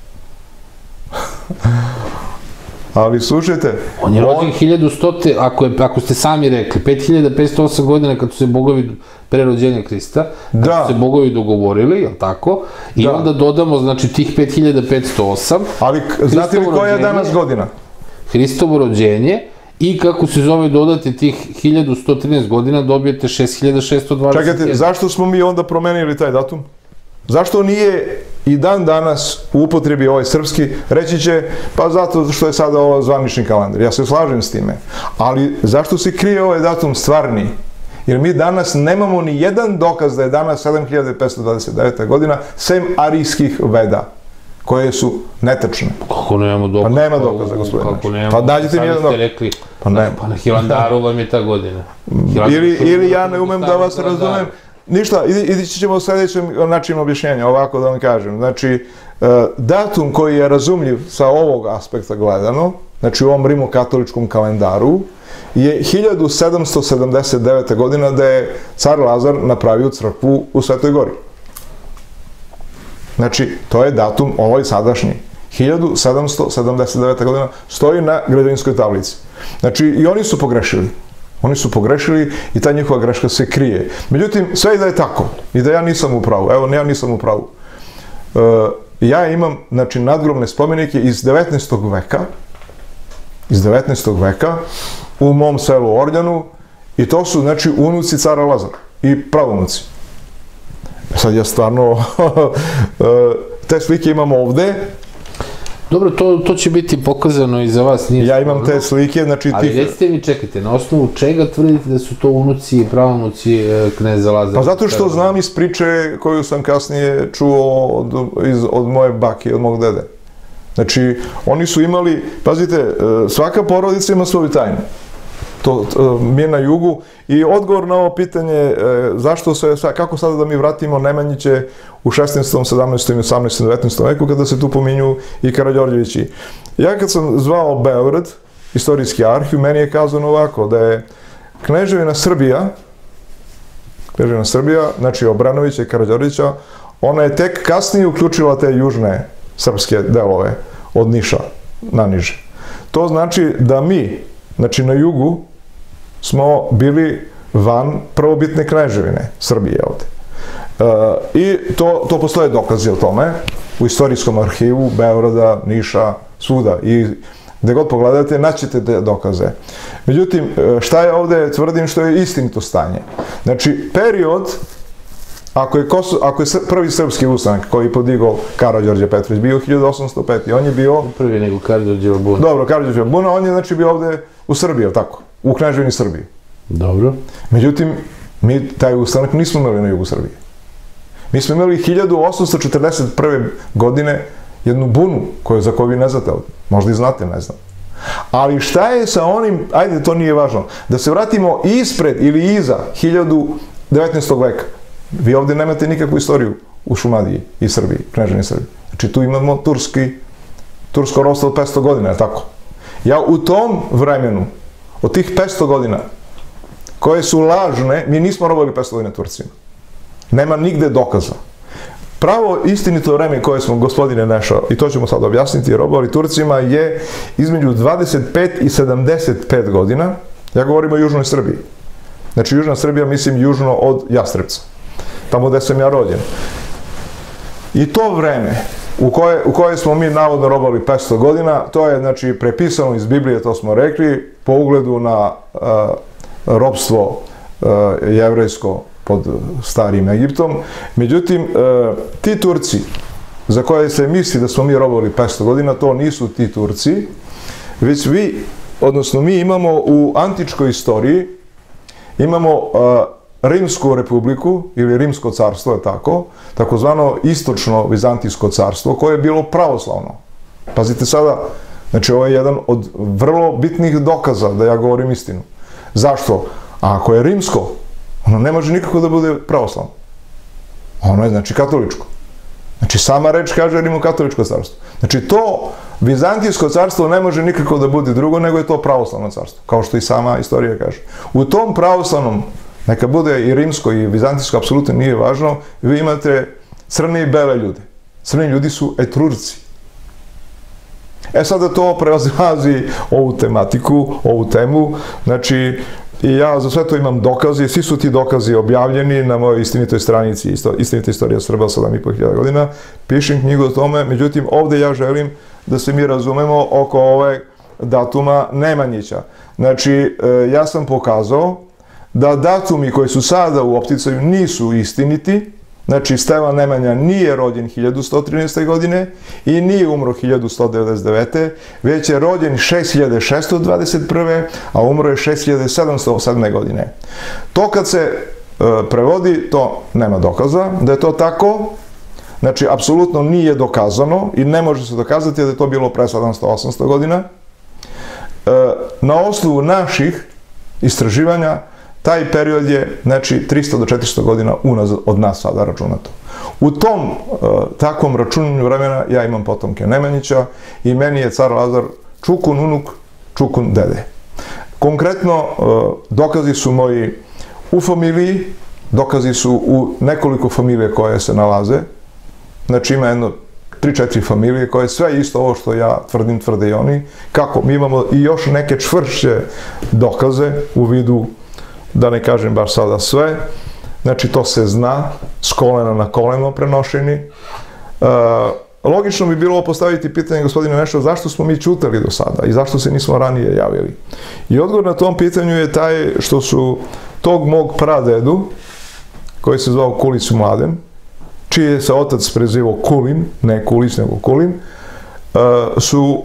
Ali slušajte... On je rođen hiljadu sto, ako ste sami rekli, pet hiljada petsto osam. godina kad su se bogovi pre rođenja Hrista, kad su se bogovi dogovorili, jel tako? I onda dodamo, znači, tih pet hiljada petsto osam. Ali znate li koja je danas godina? Hristovo rođenje, i kako se zove dodati tih hiljadu sto trinaest godina, dobijete šest hiljada šesto dvadeset jedan. Čekajte, zašto smo mi onda promenili taj datum? Zašto nije i dan danas u upotrebi ovaj srpski? Reći će, pa zato što je sada ovo zvanični kalendar. Ja se slažem s time. Ali zašto se krije ovaj datum stvarni? Jer mi danas nemamo ni jedan dokaz da je danas sedam hiljada petsto dvadeset deveta. godina, sem arijskih veda, koje su netačne. Kako nemamo dokaza? Pa nema dokaza, gospodine. Pa dađite mi jedan dokaz. Rekli, pa na Hilandaru vam je ta godina. Ili ja ne umem da vas razumem. Ništa, ići ćemo u sljedećem načinu objašnjenja, ovako da vam kažem. Znači, datum koji je razumljiv sa ovog aspekta gledano, znači u ovom rimokatoličkom kalendaru, je hiljadu sedamsto sedamdeset devete. godina da je car Lazar napravio crkvu u Svetoj Gori. Znači, to je datum, ovaj sadašnji. hiljadu sedamsto sedamdeset devete. godina stoji na građevinskoj tablici. Znači, i oni su pogrešili. Oni su pogrešili i ta njihova greška se krije. Međutim, sve i da je tako, i da ja nisam u pravu, evo, ja nisam u pravu. Ja imam, znači, nadgrobne spomenike iz devetnaestog veka, iz devetnaestog veka, u mom selu Orljanu, i to su, znači, unuci cara Lazara i pravunuci. Sad ja stvarno, te slike imam ovde. Dobro, to, to će biti pokazano i za vas. Nije ja imam te slike, znači... Ali tih... recite mi, čekajte, na osnovu čega tvrdite da su to unuci i pravonuci kneza Lazara? Pa zato što znam iz priče koju sam kasnije čuo od, iz, od moje bake, od mog dede. Znači, oni su imali, pazite, svaka porodica ima svoju tajnu. To, to mi je na jugu i odgovor na ovo pitanje e, zašto se, kako sada da mi vratimo Nemanjiće u šesnaestom, sedamnaestom, osamnaestom, devetnaestom veku kada se tu pominju i Karađorđevići. Ja kad sam zvao Beograd, istorijski arhiv, meni je kazano ovako, da je Kneževina Srbija, Kneževina Srbija, znači Obranovića i Karađorđevića, ona je tek kasnije uključila te južne srpske delove od Niša na niže. To znači da mi, znači na jugu, smo bili van prvobitne kneževine Srbije ovde. E, I to, to postoje dokazi o tome u istorijskom arhivu Beograda, Niša, svuda. I gde god pogledate, naćete te dokaze. Međutim, šta je ovde, tvrdim što je istinito stanje. Znači, period, ako je, Kosovo, ako je prvi srpski ustanak koji je podigao Karađorđe Petrović, bio hiljadu osamsto peti. On je bio... Prvi nego Karađorđeva buna. Dobro, Karađorđeva buna, on je znači bio ovde u Srbiji, tako? U Kneževini Srbiji. Dobro. Međutim, mi taj ustanak nismo imali na jugu Srbije. Mi smo imali hiljadu osamsto četrdeset prve. godine jednu bunu koju, za koju vi ne znate ovdje. Možda i znate, ne znam. Ali šta je sa onim, ajde, to nije važno, da se vratimo ispred ili iza hiljadu devetnaestog veka. Vi ovdje nemate nikakvu istoriju u Šumadiji i Srbiji, Kneževini Srbiji. Znači tu imamo turski, tursko ropstvo od petsto godina, je tako? Ja u tom vremenu, od tih petsto godina, koje su lažne, mi nismo robili petsto godina Turcima. Nema nigde dokaza. Pravo istinito vreme koje smo, gospodine Nešo, i to ćemo sad objasniti, robili Turcima je između dvadeset pet i sedamdeset pet godina. Ja govorim o južnoj Srbiji. Znači južna Srbija, mislim, južno od Jastrebca. Tamo gde sam ja rođen. I to vreme u koje, u koje smo mi navodno robali petsto godina, to je, znači, prepisano iz Biblije, to smo rekli, po ugledu na uh, ropstvo uh, jevrejsko pod starim Egiptom. Međutim, uh, ti Turci, za koje se misli da smo mi robali petsto godina, to nisu ti Turci, već vi, odnosno mi imamo u antičkoj istoriji, imamo uh, Rimsku republiku, ili Rimsko carstvo, je tako, takozvano istočno Vizantijsko carstvo, koje je bilo pravoslavno. Pazite sada, znači ovo je jedan od vrlo bitnih dokaza da ja govorim istinu. Zašto? A ako je rimsko, ono ne može nikako da bude pravoslavno. Ono je, znači, katoličko. Znači, sama reč kaže Rimokatoličko carstvo. Znači, to Vizantijsko carstvo ne može nikako da bude drugo, nego je to pravoslavno carstvo, kao što i sama istorija kaže. U tom pravoslavnom, neka bude i rimsko i vizantijsko, apsolutno nije važno, vi imate crne i bele ljude. Crni ljudi su Etrurci. E sada to prevazilazi ovu tematiku, ovu temu, znači, i ja za sve to imam dokazi, svi su ti dokazi objavljeni na mojoj istinitoj stranici, Istinita istorija Srba, sedam i po hiljada godina, pišem knjigu o tome, međutim, ovde ja želim da se mi razumemo oko ove datuma Nemanjića. Znači, ja sam pokazao da datumi koji su sada u opticaju nisu istiniti. Znači, Stevan Nemanja nije rođen hiljadu sto trinaeste. godine i nije umro hiljadu sto devedeset devete. već je rođen šest hiljada šesto dvadeset prve. a umro je šest hiljada sedamsto sedme. godine. To kad se e, prevodi, to nema dokaza da je to tako. Znači, apsolutno nije dokazano i ne može se dokazati da je to bilo pre sedamsto osamsto godina. E, na osnovu naših istraživanja, taj period je, znači, tristo do četiristo godina unazad od nas sada računato. U tom uh, takvom računanju vremena ja imam potomke Nemanjića i meni je car Lazar čukun unuk, čukun dede. Konkretno, uh, dokazi su moji u familiji, dokazi su u nekoliko familije koje se nalaze. Znači, ima jedno tri četiri familije koje sve isto ovo što ja tvrdim, tvrde i oni. Kako? Mi imamo i još neke čvršće dokaze u vidu, da ne kažem baš sada sve, znači to se zna, s kolena na koleno prenošeni. E, logično bi bilo postaviti pitanje, gospodine Nešo, zašto smo mi ćutali do sada i zašto se nismo ranije javili? I odgovor na tom pitanju je taj što su tog mog pradedu, koji se zvao Kulić Mladen, čiji se otac prezivao Kulin, ne Kulić, nego Kulin, su,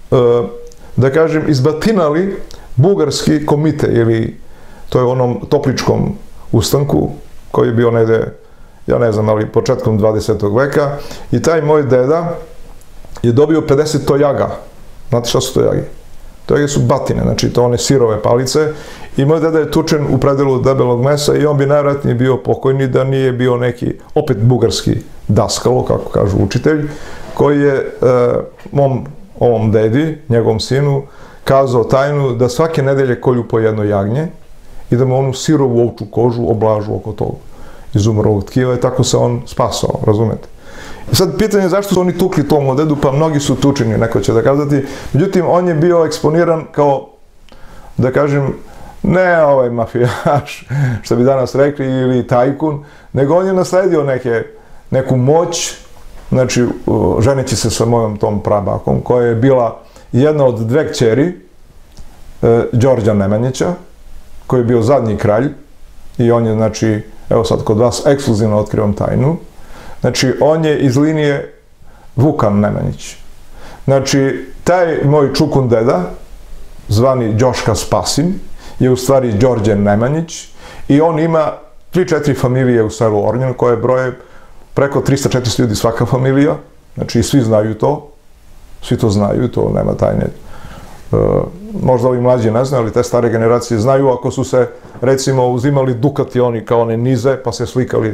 da kažem, izbatinali bugarski komite, ili to je u onom Topličkom ustanku, koji je bio negde, ja ne znam, ali početkom dvadesetog veka, i taj moj deda je dobio pedeset tojaga. Znate šta su tojagi? Tojage su batine, znači to one sirove palice, i moj deda je tučen u predelu debelog mesa i on bi najvratnije bio pokojni da nije bio neki, opet bugarski daskalo, kako kažu učitelj, koji je e, mom ovom dedi, njegovom sinu, kazao tajnu da svake nedelje kolju po jedno jagnje i da mu onu sirovu ovču kožu oblažu oko tog izumrlog tkiva i tako se on spasao, razumete? I sad pitanje je zašto su oni tukli tom dedu, pa mnogi su tučeni, neko će da kazati. Međutim, on je bio eksponiran kao, da kažem, ne ovaj mafijaš, što bi danas rekli, ili tajkun, nego on je nasledio neke, neku moć, znači, ženeći se sa mojom tom prabakom, koja je bila jedna od dve kćeri e, Đorđa Nemanjića, koji je bio zadnji kralj, i on je, znači, evo sad kod vas ekskluzivno otkrivam tajnu, znači, on je iz linije Vukan Nemanjić. Znači, taj moj čukun deda, zvani Đoška Spasin, je u stvari Đorđe Nemanjić, i on ima tri četiri familije u selu Ornjan, koje broje preko trista četiristo ljudi svaka familija, znači svi znaju to, svi to znaju, to nema tajne. E, možda ovi mlađi ne znaju, ali te stare generacije znaju, ako su se, recimo, uzimali dukati oni kao one nize, pa se slikali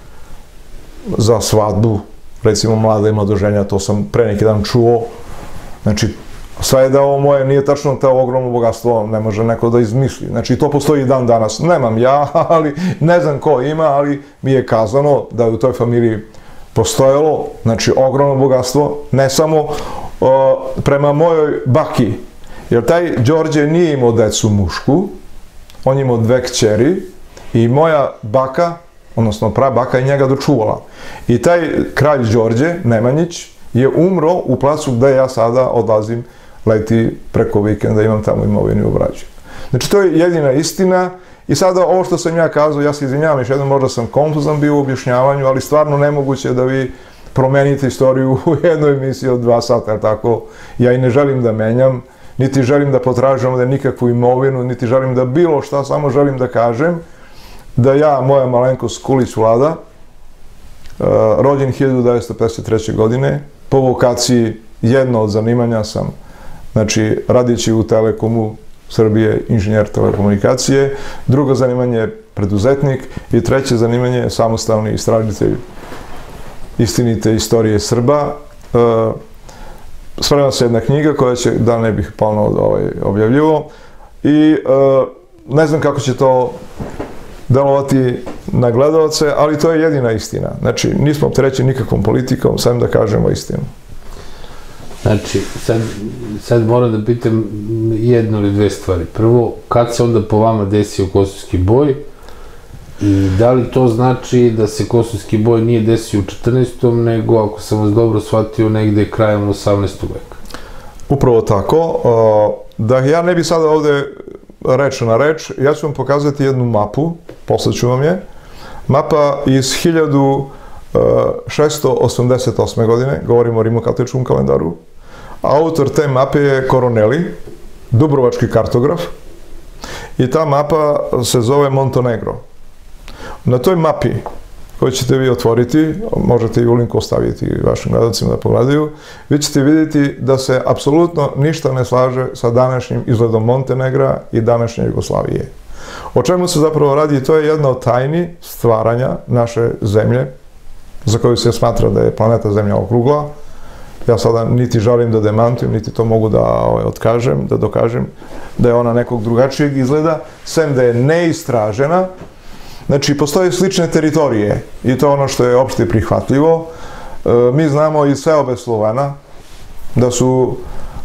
za svadbu, recimo mlada i mladoženja, to sam pre neki dan čuo, znači, sve je da ovo moje nije tačno to ogromno bogatstvo, ne može neko da izmisli. Znači, to postoji i dan danas. Nemam ja, ali ne znam ko ima, ali mi je kazano da je u toj familiji postojalo, znači, ogromno bogatstvo, ne samo o, prema mojoj baki, jer taj Đorđe nije imao decu mušku, on je imao dve kćeri i moja baka, odnosno prabaka, je njega dočuvala. I taj kralj Đorđe Nemanjić je umro u placu gde ja sada odlazim leti preko vikenda, imam tamo imovinu i obrađujem. Znači, to je jedina istina. I sada, ovo što sam ja kazao, ja se izvinjavam još jednom, možda sam konfuzan bio u objašnjavanju, ali stvarno nemoguće da vi promenite istoriju u jednoj emisiji od dva sata, jer tako, ja i ne želim da menjam, niti želim da potražujem ovde nikakvu imovinu, niti želim da bilo šta, samo želim da kažem da ja, moja malenkost Kulić Vlada, rođen hiljadu devetsto pedeset treće. godine, po vokaciji jedno od zanimanja sam, znači, radići u Telekomu Srbije, inženjer telekomunikacije, drugo zanimanje je preduzetnik i treće zanimanje je samostalni istražitelj istinite istorije Srba. Sprema se jedna knjiga koja će, da ne bih ponovno ovaj, objavljivo, i ne znam kako će to delovati na gledalce, ali to je jedina istina. Znači, nismo opterećeni nikakvom politikom, sam da kažemo istinu. Znači, sad, sad moram da pitam jednu ili dve stvari. Prvo, kad se onda po vama desio Kosovski boj i da li to znači da se Kosovski boj nije desio u četrnaestom. nego, ako sam vas dobro shvatio, negde krajem osamnaestog. veka? Upravo tako. Da ja ne bi sada ovde reč na reč, ja ću vam pokazati jednu mapu, poslaću vam je. Mapa iz hiljadu šeststo osamdeset osme. godine, govorimo o rimokatoličkom kalendaru. Autor te mape je Coroneli, dubrovački kartograf, i ta mapa se zove Montenegro. Na toj mapi, koju ćete vi otvoriti, možete i u linku ostaviti vašim gledalcima da pogledaju, vi ćete vidjeti da se apsolutno ništa ne slaže sa današnjim izgledom Montenegra i današnje Jugoslavije. O čemu se zapravo radi? To je jedna od tajni stvaranja naše zemlje, za koju se smatra da je planeta Zemlja okrugla. Ja sada niti želim da demantujem, niti to mogu da otkažem, da dokažem da je ona nekog drugačijeg izgleda, sem da je neistražena. Znači, postoje slične teritorije i to je ono što je opšte prihvatljivo. Mi znamo iz seobe Slovena da su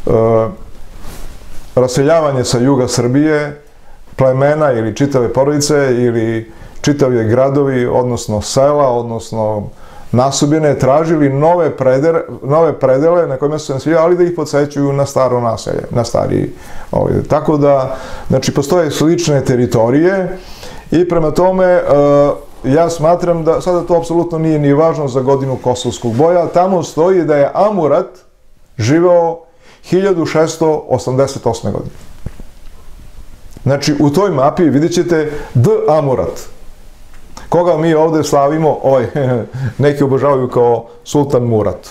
raseljavanje sa juga Srbije, plemena ili čitave porodice ili čitavi gradovi, odnosno sela, odnosno nasubine, tražili nove predele, nove predele na kojima su se nasvijali, ali da ih podsećuju na staro naselje, na stariji. Ovaj. Tako da, znači, postoje slične teritorije i prema tome ja smatram da sada to apsolutno nije ni važno za godinu kosovskog boja. Tamo stoji da je Amurat živeo hiljadu šesto osamdeset osme. godine. Znači, u toj mapi vidjet ćete D. Amurat, koga mi ovde slavimo, ovaj, neki obožavaju kao Sultan Murat.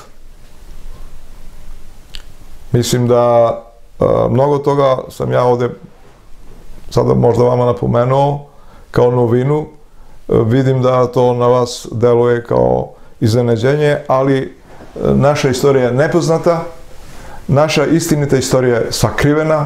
Mislim da a, mnogo toga sam ja ovde sada možda vama napomenuo kao novinu. Vidim da to na vas deluje kao iznenađenje, ali naša istorija je nepoznata, naša istinita istorija je sakrivena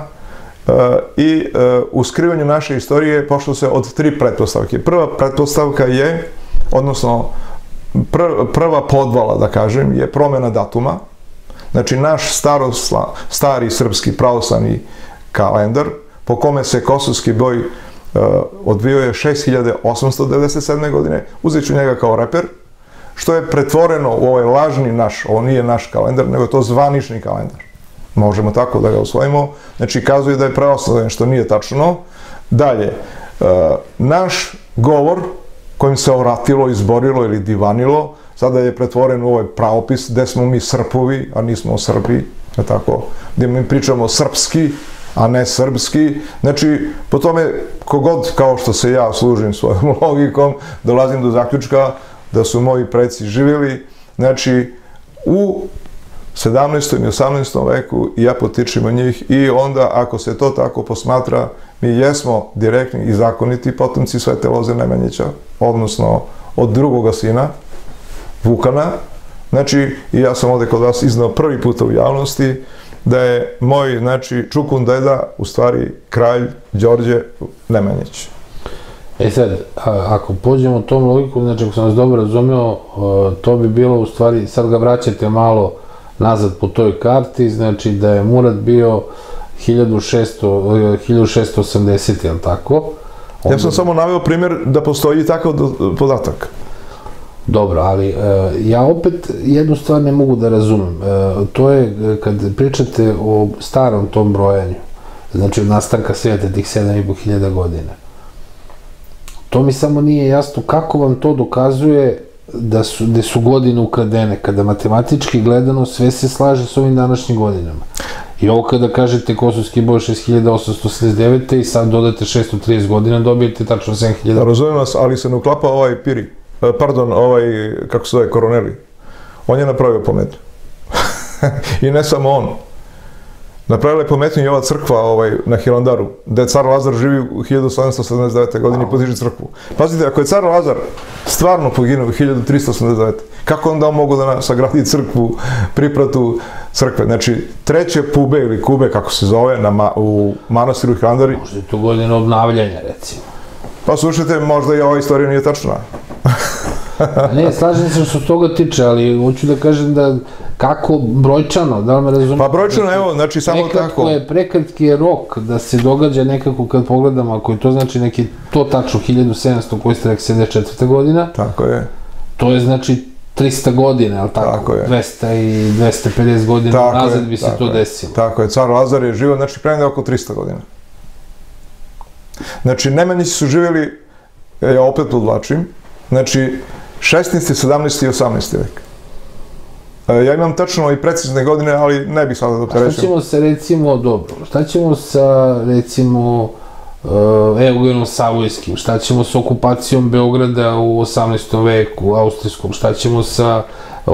i u skrivanju naše istorije pošlo se od tri pretpostavke. Prva pretpostavka je, odnosno prva podvala, da kažem, je promjena datuma. Znači, naš starosla, stari srpski pravoslavni kalendar, po kome se kosovski boj odvio je šest hiljada osamsto devedeset sedme. godine, uzet ću njega kao reper, što je pretvoreno u ovaj lažni naš, ovo nije naš kalendar, nego je to zvanični kalendar. Možemo tako da ga usvojimo. Znači, kazuje da je pravoslavljen, što nije tačno. Dalje, naš govor kojim se oratilo, izborilo ili divanilo, sada je pretvoren u ovaj pravopis gde smo mi Srpovi, a nismo Srbi, tako, gde mi pričamo srpski, a ne srpski. Znači, po tome, kogod, kao što se ja služim svojom logikom, dolazim do zaključka da su moji preci živjeli, znači, u sedamnaestom i osamnaestom veku i ja potičem od njih i onda, ako se to tako posmatra, mi jesmo direktni i zakoniti potomci Svete Loze Nemanjića, odnosno od drugoga sina, Vukana. Znači, i ja sam ovde kod vas iznao prvi put u javnosti da je moj, znači, čukun deda, u stvari, kralj Đorđe Nemanjić. E sad, ako pođemo tom logiku, znači, ako sam vas dobro razumeo, to bi bilo, u stvari, sad ga vraćate malo nazad po toj karti, znači da je Murat bio hiljadu šesto osamdeset. je li tako? Ja sam samo naveo primjer da postoji takav podatak. Dobro, ali ja opet jednu stvar ne mogu da razumem. To je kad pričate o starom tom brojanju, znači od nastanka svijeta tih sedam i po hiljada godina. To mi samo nije jasno kako vam to dokazuje da su, gde su godine ukradene, kada matematički gledano sve se slaže s ovim današnjim godinama. I ovo kada kažete kosovski boj šest hiljada osamsto osamdeset devete. i sad dodate šesto trideset godina, dobijete tačno sedam hiljada. Razumijem vas, ali se ne uklapa ovaj Piri, pardon, ovaj, kako se zove, Koroneli. On je napravio pometnju. I ne samo on. Napravila je pometnju i ova crkva na Hilandaru, gde car Lazar živi u hiljadu sedamsto sedamdeset devete. godini i podiže crkvu. Pazite, ako je car Lazar stvarno poginuo u hiljadu tristo osamdeset devete. kako onda on mogu da sagradi crkvu, pripratu crkve? Znači, treće pube ili kube, kako se zove, u manastiru Hilandari. Možda je to godina obnavljanja, recimo. Pa slušajte, možda i ova istorija nije tačna. Ne, slažem se što se toga tiče, ali hoću da kažem da kako brojčano, da li me razumije? Pa brojčano, evo, znači samo tako. Prekratki je rok da se događa nekako kad pogledamo, ako je to znači neki, to tačno hiljadu sedamsto koji ste rekli sedamdeset četvrta. godina. Tako je. To je znači trista godina, ali tako? Tako je. dvesta i dvesta pedeset godina nazad bi se to desilo. Tako je, car Lazar je živio, znači pre oko trista godina. Znači, Nemanjići su živjeli, ja opet podvlačim, znači, šesnaesti, sedamnaesti i osamnaesti vek. Ja imam tačno i precizne godine, ali ne bih sada da opterećem. A šta ćemo sa, recimo, dobro, šta ćemo sa, recimo, Eugenom Savojskim, šta ćemo sa okupacijom Beograda u osamnaestom veku, austrijskom, šta ćemo sa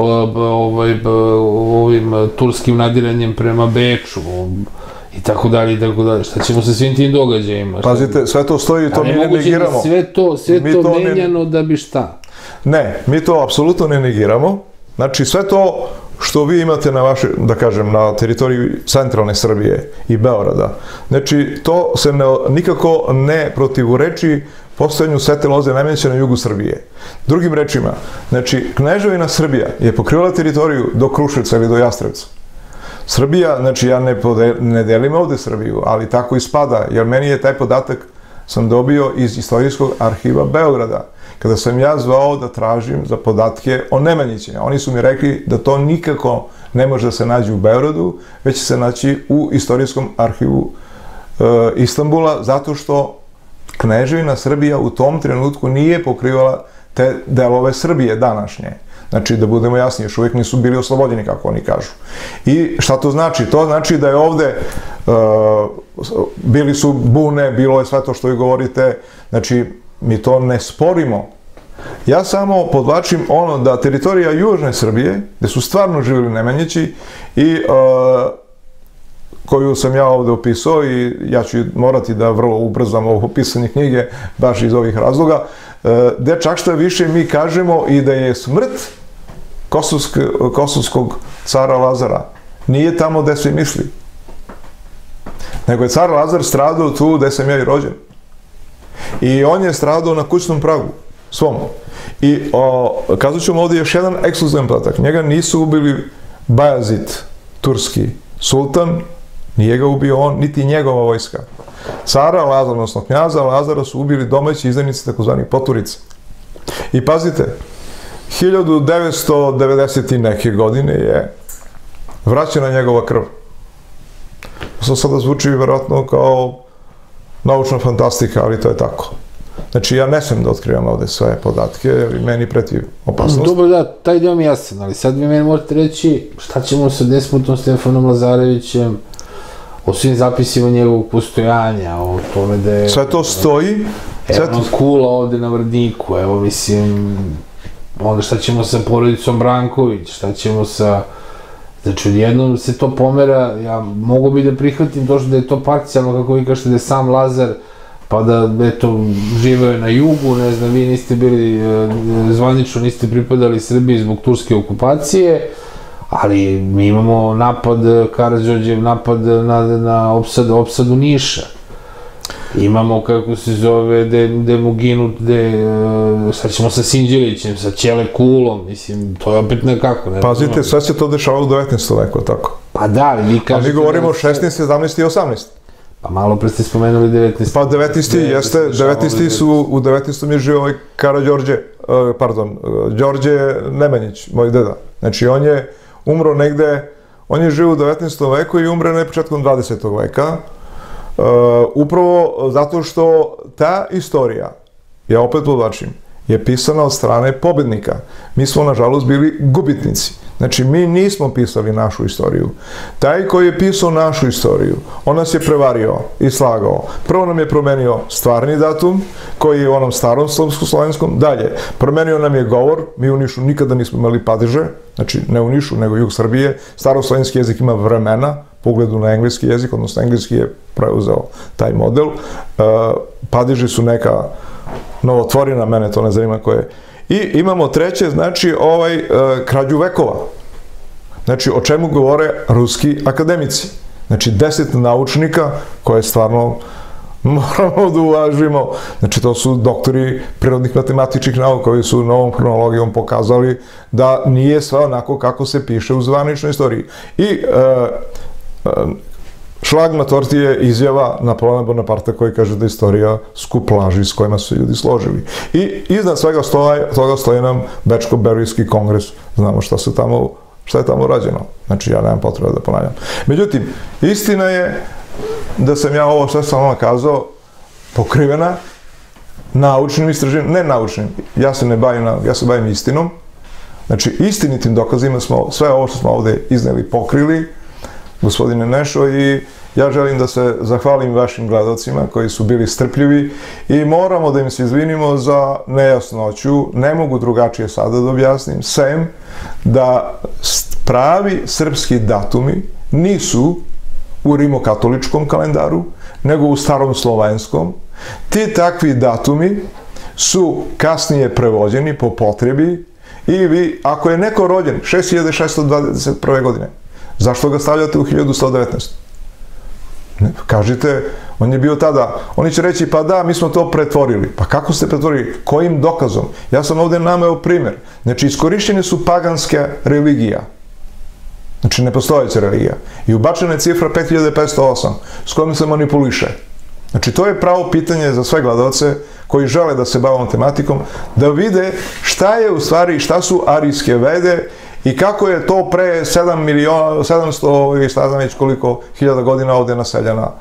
ovim turskim nadiranjem prema Beču, i tako dalje, i tako dalje. Šta ćemo sa svim tim događajima? Pazite, sve to stoji i to mi ne negiramo. Sve to, sve to menjano da bi šta? Ne, mi to apsolutno ne negiramo. Znači, sve to što vi imate na vaše, da kažem, na teritoriji centralne Srbije i Beograda, znači, to se nikako ne protivureči postojanju Svete Loze Nemanjića na jugu Srbije. Drugim rečima, znači, Kneževina Srbija je pokrivala teritoriju do Kruševca ili do Jastrevca. Srbija, znači ja ne delim ovde Srbiju, ali tako ispada, jer meni je taj podatak sam dobio iz Istorijskog arhiva Beograda, kada sam ja zvao da tražim za podatke o Nemanjićima. Oni su mi rekli da to nikako ne može da se nađe u Beogradu, već će se naći u Istorijskom arhivu Istanbula, zato što Kneževina Srbija u tom trenutku nije pokrivala te delove Srbije današnje. Znači, da budemo jasni, još uvijek nisu bili oslobođeni, kako oni kažu. I šta to znači? To znači da je ovde, bili su bune, bilo je sve to što vi govorite, znači, mi to ne sporimo. Ja samo podvlačim ono da teritorija Južne Srbije, gde su stvarno živjeli Nemanjići i koju sam ja ovde opisao i ja ću morati da vrlo ubrzam ovo pisanje knjige baš iz ovih razloga, gde čak što više mi kažemo i da je smrt kosovskog cara Lazara nije tamo gde se misli, nego je car Lazar stradao tu gde sam ja i rođen. I on je stradao na kućnom pragu svom. I kazat ću vam ovdje još jedan ekskluzivan podatak. Njega nisu ubili Bajazid, turski sultan, nije ga ubio on, niti njegova vojska. Cara Lazara, odnosno knjaza Lazara, su ubili domaći izdajnici, takozvani poturice. I pazite, hiljadu devetsto devedeset neke godine je vraćena njegova krv. To sada zvuči vjerojatno kao naučna fantastika, ali to je tako. Znači, ja ne sam da otkrivam ovde sve podatke, jer meni preti opasnost. Dobro, da, taj deo mi jasan, ali sad vi meni morate reći šta ćemo sa despotom Stefanom Lazarevićem, o svim zapisima njegovog postojanja, o tome da je... Sve to stoji. Evo kula ovde na Vrdniku, evo mislim, onda šta ćemo sa porodicom Branković, šta ćemo sa... Znači, odjednom se to pomera, ja mogu bi da prihvatim to što da je to parcijalno, kako vi kažete, da je sam Lazar, pa da, eto, živeo je na jugu, ne znam, vi niste bili, zvanično niste pripadali Srbiji zbog turske okupacije, ali mi imamo napad, Karađorđev napad na opsadu Niša. Imamo, kako se zove, gde mu ginu, gde, sad ćemo sa Sinđelićem, sa Ćele Kulom, mislim, to je opet nekako. Pazite, sve se to dešava u devetnaestom veku, tako? Pa da, ali vi kažete... A mi govorimo o šesnaestom, sedamnaestom i osamnaestom. Pa malo pre ste spomenuli devetnaesti. Pa devetnaesti jeste, devetnaesti su, u devetnaestom je živio ovaj Karađorđe, pardon, Đorđe Nemanjić, moj deda. Znači, on je umro negde, on je živio u devetnaestom veku i umre na početkom dvadesetog veka. Upravo zato što ta istorija, ja opet podvlačim, je pisana od strane pobednika. Mi smo, nažalost, bili gubitnici. Znači, mi nismo pisali našu istoriju. Taj koji je pisao našu istoriju, on nas je prevario i slagao. Prvo nam je promenio stvarni datum, koji je u onom starom slovenskom, dalje. Promenio nam je govor, mi u Nišu nikada nismo imali padeže, znači ne u Nišu, nego jug Srbije. Staroslovenski jezik ima vremena, po ugledu na engleski jezik, odnosno engleski je preuzeo taj model. Padeži su neka novotvorina, mene to ne zanima koje je. I imamo treće, znači, ovaj krađu vekova. Znači, o čemu govore ruski akademici. Znači, deset naučnika koje stvarno moramo da uvažimo. Znači, to su doktori prirodnih matematičkih nauka koji su novom hronologijom pokazali da nije sve onako kako se piše u zvaničnoj istoriji. I šlag na torti je izjava Napoleona Bonaparta koji kaže da je istorija skup laži s kojima su ljudi složili. I iznad svega toga stoji nam Bečko-Berlijski kongres. Znamo šta se tamo, šta je tamo rađeno. Znači, ja nemam potrebe da ponavljam. Međutim, istina je da sam ja ovo sve sam vam kazao pokrivena naučnim istraživanjem, ne naučnim, ja se ne bavim, ja se bavim istinom. Znači, istinitim dokazima smo sve ovo što smo ovde izneli pokrili, gospodine Nešo, i ja želim da se zahvalim vašim gledalcima koji su bili strpljivi i moramo da im se izvinimo za nejasnoću, ne mogu drugačije sada da objasnim, sem da pravi srpski datumi nisu u rimokatoličkom kalendaru, nego u starom slovenskom. Ti takvi datumi su kasnije prevođeni po potrebi i vi, ako je neko rođen šest hiljada šessto dvadeset prve. godine, zašto ga stavljate u hiljadu sto devetnaestu? Kažite, on je bio tada, oni će reći, pa da, mi smo to pretvorili. Pa kako ste pretvorili? Kojim dokazom? Ja sam ovde nameo primer. Znači, iskorišćene su paganske religija. Znači, nepostojeća religija. I ubačena je cifra pet hiljada petsto osam, s kojom se manipuliše. Znači, to je pravo pitanje za sve gledalce koji žele da se bave ovom tematikom, da vide šta je u stvari, šta su arijske vede i kako je to pre sedam miliona, sedamsto i šta znam već koliko hiljada godina ovde naseljena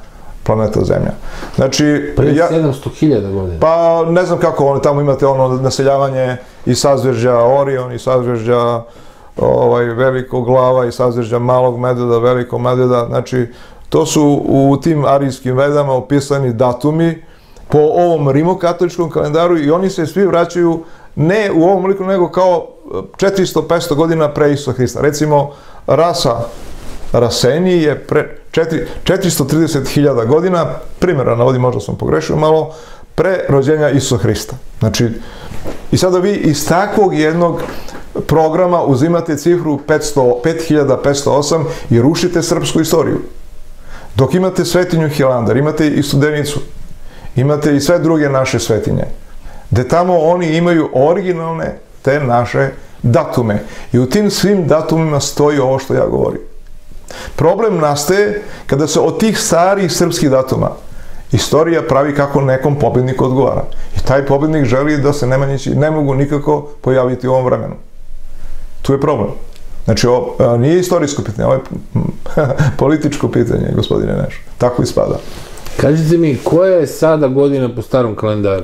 planeta Zemlja. Znači... Pre sedamsto hiljada godina. Pa ne znam kako, oni tamo imate ono naseljavanje i sazvežđa Orion i sazvežđa ovaj, velikog glava i sazvežđa malog medveda, velikog medveda. Znači, to su u tim arijskim vedama opisani datumi po ovom rimokatoličkom kalendaru i oni se svi vraćaju ne u ovom liku, nego kao četiristo do petsto godina pre Isusa Hrista. Recimo, rasa Raseni je pre četiristo trideset hiljada godina, primjera navodim, možda sam pogrešio malo, pre rođenja Isusa Hrista. Znači, i sada vi iz takvog jednog programa uzimate cifru pet hiljada petsto osam i rušite srpsku istoriju. Dok imate svetinju Hilandar, imate i Studenicu, imate i sve druge naše svetinje, gde tamo oni imaju originalne te naše datume. I u tim svim datumima stoji ovo što ja govorim. Problem nastaje kada se od tih starih srpskih datuma istorija pravi kako nekom pobedniku odgovara. I taj pobednik želi da se Nemanjići ne mogu nikako pojaviti u ovom vremenu. Tu je problem. Znači, ovo nije istorijsko pitanje, ovo je političko pitanje, gospodine Neš. Tako ispada. Kažite mi, koja je sada godina po starom kalendaru?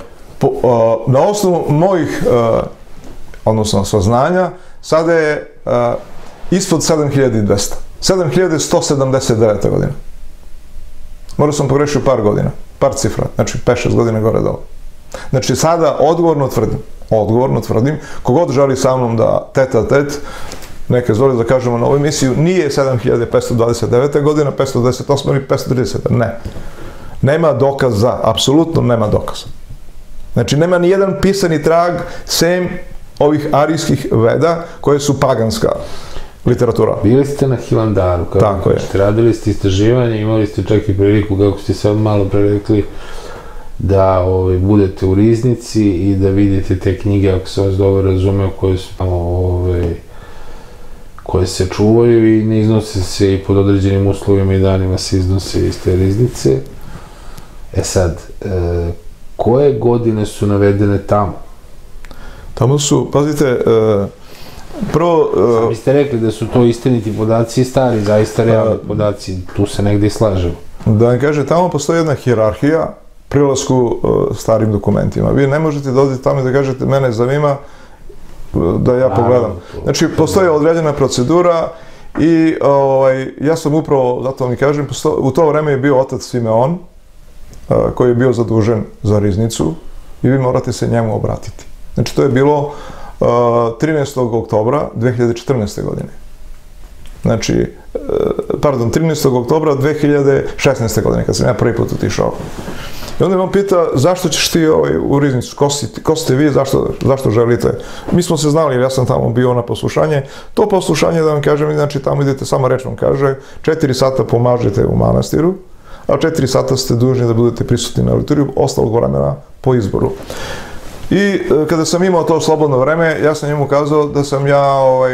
Na osnovu mojih, odnosno saznanja, sada je ispod sedam hiljada dvesta. sedam hiljada sto sedamdeset deveta godina. Možda sam pogrešio par godina, par cifra, znači pet šest godina gore dole. Znači, sada odgovorno tvrdim, odgovorno tvrdim, kogod želi sa mnom da tet a tet, neke izvoli da kažemo na ovu emisiju, nije sedam hiljada petsto dvadeset deveta godina, petsto dvadeset osma ili petsto trideseta, ne. Nema dokaza, apsolutno nema dokaza. Znači, nema ni jedan pisani trag sem ovih arijskih veda koje su paganska literatura. Bili ste na Hilandaru, tako je. Radili ste istraživanje, imali ste čak i priliku, kako ste sad malo prerekli, da budete u riznici i da vidite te knjige, ako se vas dobro razumeo, koje su koje se čuvaju i ne iznose se i pod određenim uslovima i danima se iznose iz te riznice. E sad, koje godine su navedene tamo? Tamo su, pazite, prvo... Sami ste rekli da su to istiniti podaci i stari, zaista realni podaci, tu se negde i slažemo. Da vam kaže, tamo postoji jedna hijerarhija prilasku starim dokumentima. Vi ne možete da odete tamo i da kažete, mene zanima da ja pogledam. Znači, postoji određena procedura i ja sam upravo, zato vam i kažem, u to vreme je bio otac Simeon, koji je bio zadužen za riznicu i vi morate se njemu obratiti. Znači, to je bilo trinaestog oktobra dve hiljade četrnaeste. godine. Znači, pardon, trinaestog oktobra dve hiljade šesnaeste. godine, kad sam ja prvi put otišao. I onda me on pita, zašto ćeš ti u riznicu, ko ste vi, zašto želite? Mi smo se znali, jer ja sam tamo bio na poslušanje. To poslušanje, da vam kažem, znači tamo idete, sama reč vam kaže, četiri sata pomažete u manastiru, a četiri sata ste dužni da budete prisutni na liturgiju, ostalog vremena po izboru. I kada sam imao to slobodno vreme, ja sam njemu kazao da sam ja,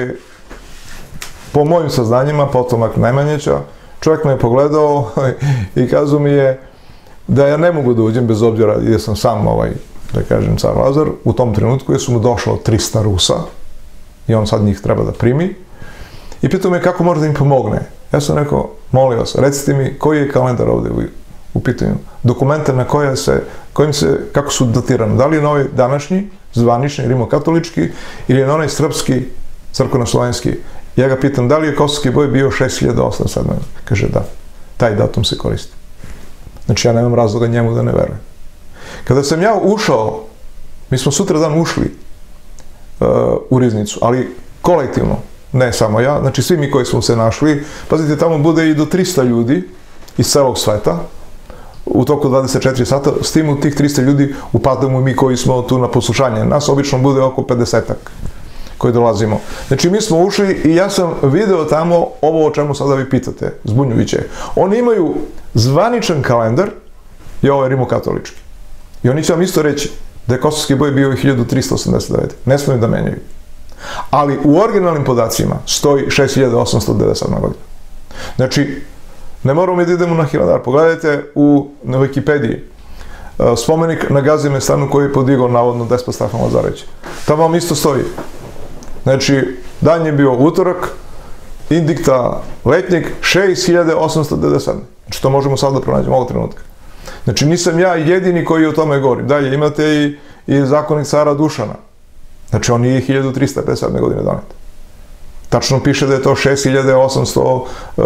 po mojim saznanjima, potomak Nemanjića, čovjek me je pogledao i kazao mi je da ja ne mogu da uđem bez obzira, jer sam sam, da kažem, car Lazar, u tom trenutku jer su mu došlo trista Rusa i on sad njih treba da primi. I pitao me kako može da im pomogne. Ja sam rekao, molim vas, recite mi koji je kalendar ovde u pitanju, dokumente na koje se, kojim se, kako su datirani, da li je na ovaj današnji, zvanični, rimokatolički, ili je na onaj srpski, crkveno-slovenski. Ja ga pitam, da li je kosovski boj bio šest hiljada osamsto sedam. Kaže, da, taj datum se koristi. Znači, ja nemam razloga njemu da ne verujem. Kada sam ja ušao, mi smo sutra dan ušli u riznicu, ali kolektivno, ne samo ja, znači svi mi koji smo se našli, pazite, tamo bude i do trista ljudi iz celog sveta, u toku dvadeset četiri sata, s tim u tih trista ljudi upadamo mi koji smo tu na poslušanje. Nas obično bude oko pedesetak koji dolazimo. Znači, mi smo ušli i ja sam video tamo ovo o čemu sada vi pitate, zbunjujuće. Oni imaju zvaničan kalendar i ovo je rimokatolički. I oni će vam isto reći da je kosovski boj bio hiljadu trista osamdeset devete. Ne smiju da menjaju. Ali u originalnim podacima stoji šest hiljada osamsto devedeset sedma. godina. Znači, ne moramo mi da idemo na Hilandar. Pogledajte na Wikipediji spomenik na Gazimestanu koji je podigao navodno despot Stefan Lazarević. Tamo vam isto stoji. Znači, dan je bio utorak, indikta letnjeg šest hiljada osamsto devedeset sedme. Znači, to možemo sad da pronađemo ovog trenutka. Znači, nisam ja jedini koji o tome govorim. Dalje, imate i, i zakonik cara Dušana. Znači, on nije hiljadu trista pedeset sedme godine donet. Tačno piše da je to šest hiljada osamsto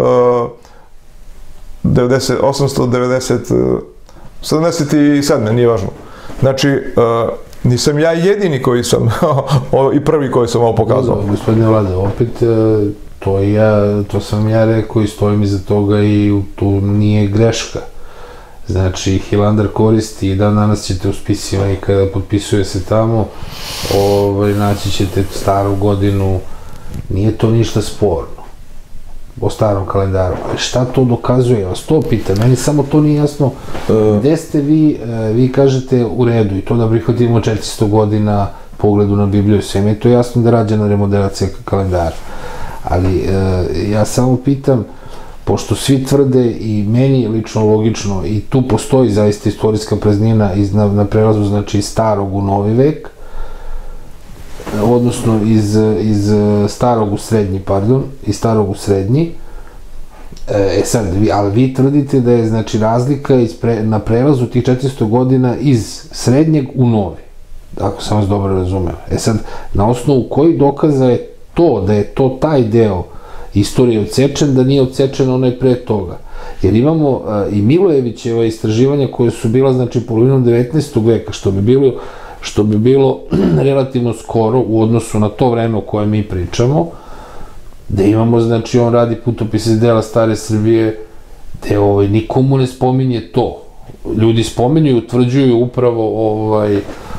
devedeset sedme, nije važno. Znači, nisam ja jedini koji sam, i prvi koji sam ovo pokazao. Gospodine Vlade, opet, to, ja, to sam ja rekao i stojim iza toga i tu nije greška. Znači, Hilandar koristi i dan danas ćete u spisima i kada potpisuje se tamo, ovaj, naći ćete staru godinu, nije to ništa sporno o starom kalendaru. Ali šta to dokazuje? Ja vas to pitam, meni samo to nije jasno. Gde ste vi, vi kažete u redu i to da prihvatimo četiristo godina pogledu na Bibliju, sve mi je to jasno da rađena remodelacija kalendara. Ali ja samo pitam, pošto svi tvrde i meni je lično logično i tu postoji zaista istorijska praznina na, na prelazu, znači iz starog u novi vek, odnosno iz, iz starog u srednji, pardon, iz starog u srednji, e sad, vi, ali vi tvrdite da je znači razlika iz pre, na prelazu tih četiristo godina iz srednjeg u novi, ako sam vas dobro razumeo. E sad, na osnovu koji dokaza je to, da je to taj deo istorije odsečen, da nije odsečen onaj pre toga. Jer imamo uh, i Milojevićeva istraživanja koje su bila, znači, polovinom devetnaestog veka, što bi bilo, što bi bilo relativno skoro u odnosu na to vreme o kojem mi pričamo, da imamo, znači, on radi putopis iz dela stare Srbije, gde ovaj, nikomu ne spominje to. Ljudi spominju i utvrđuju upravo ovaj,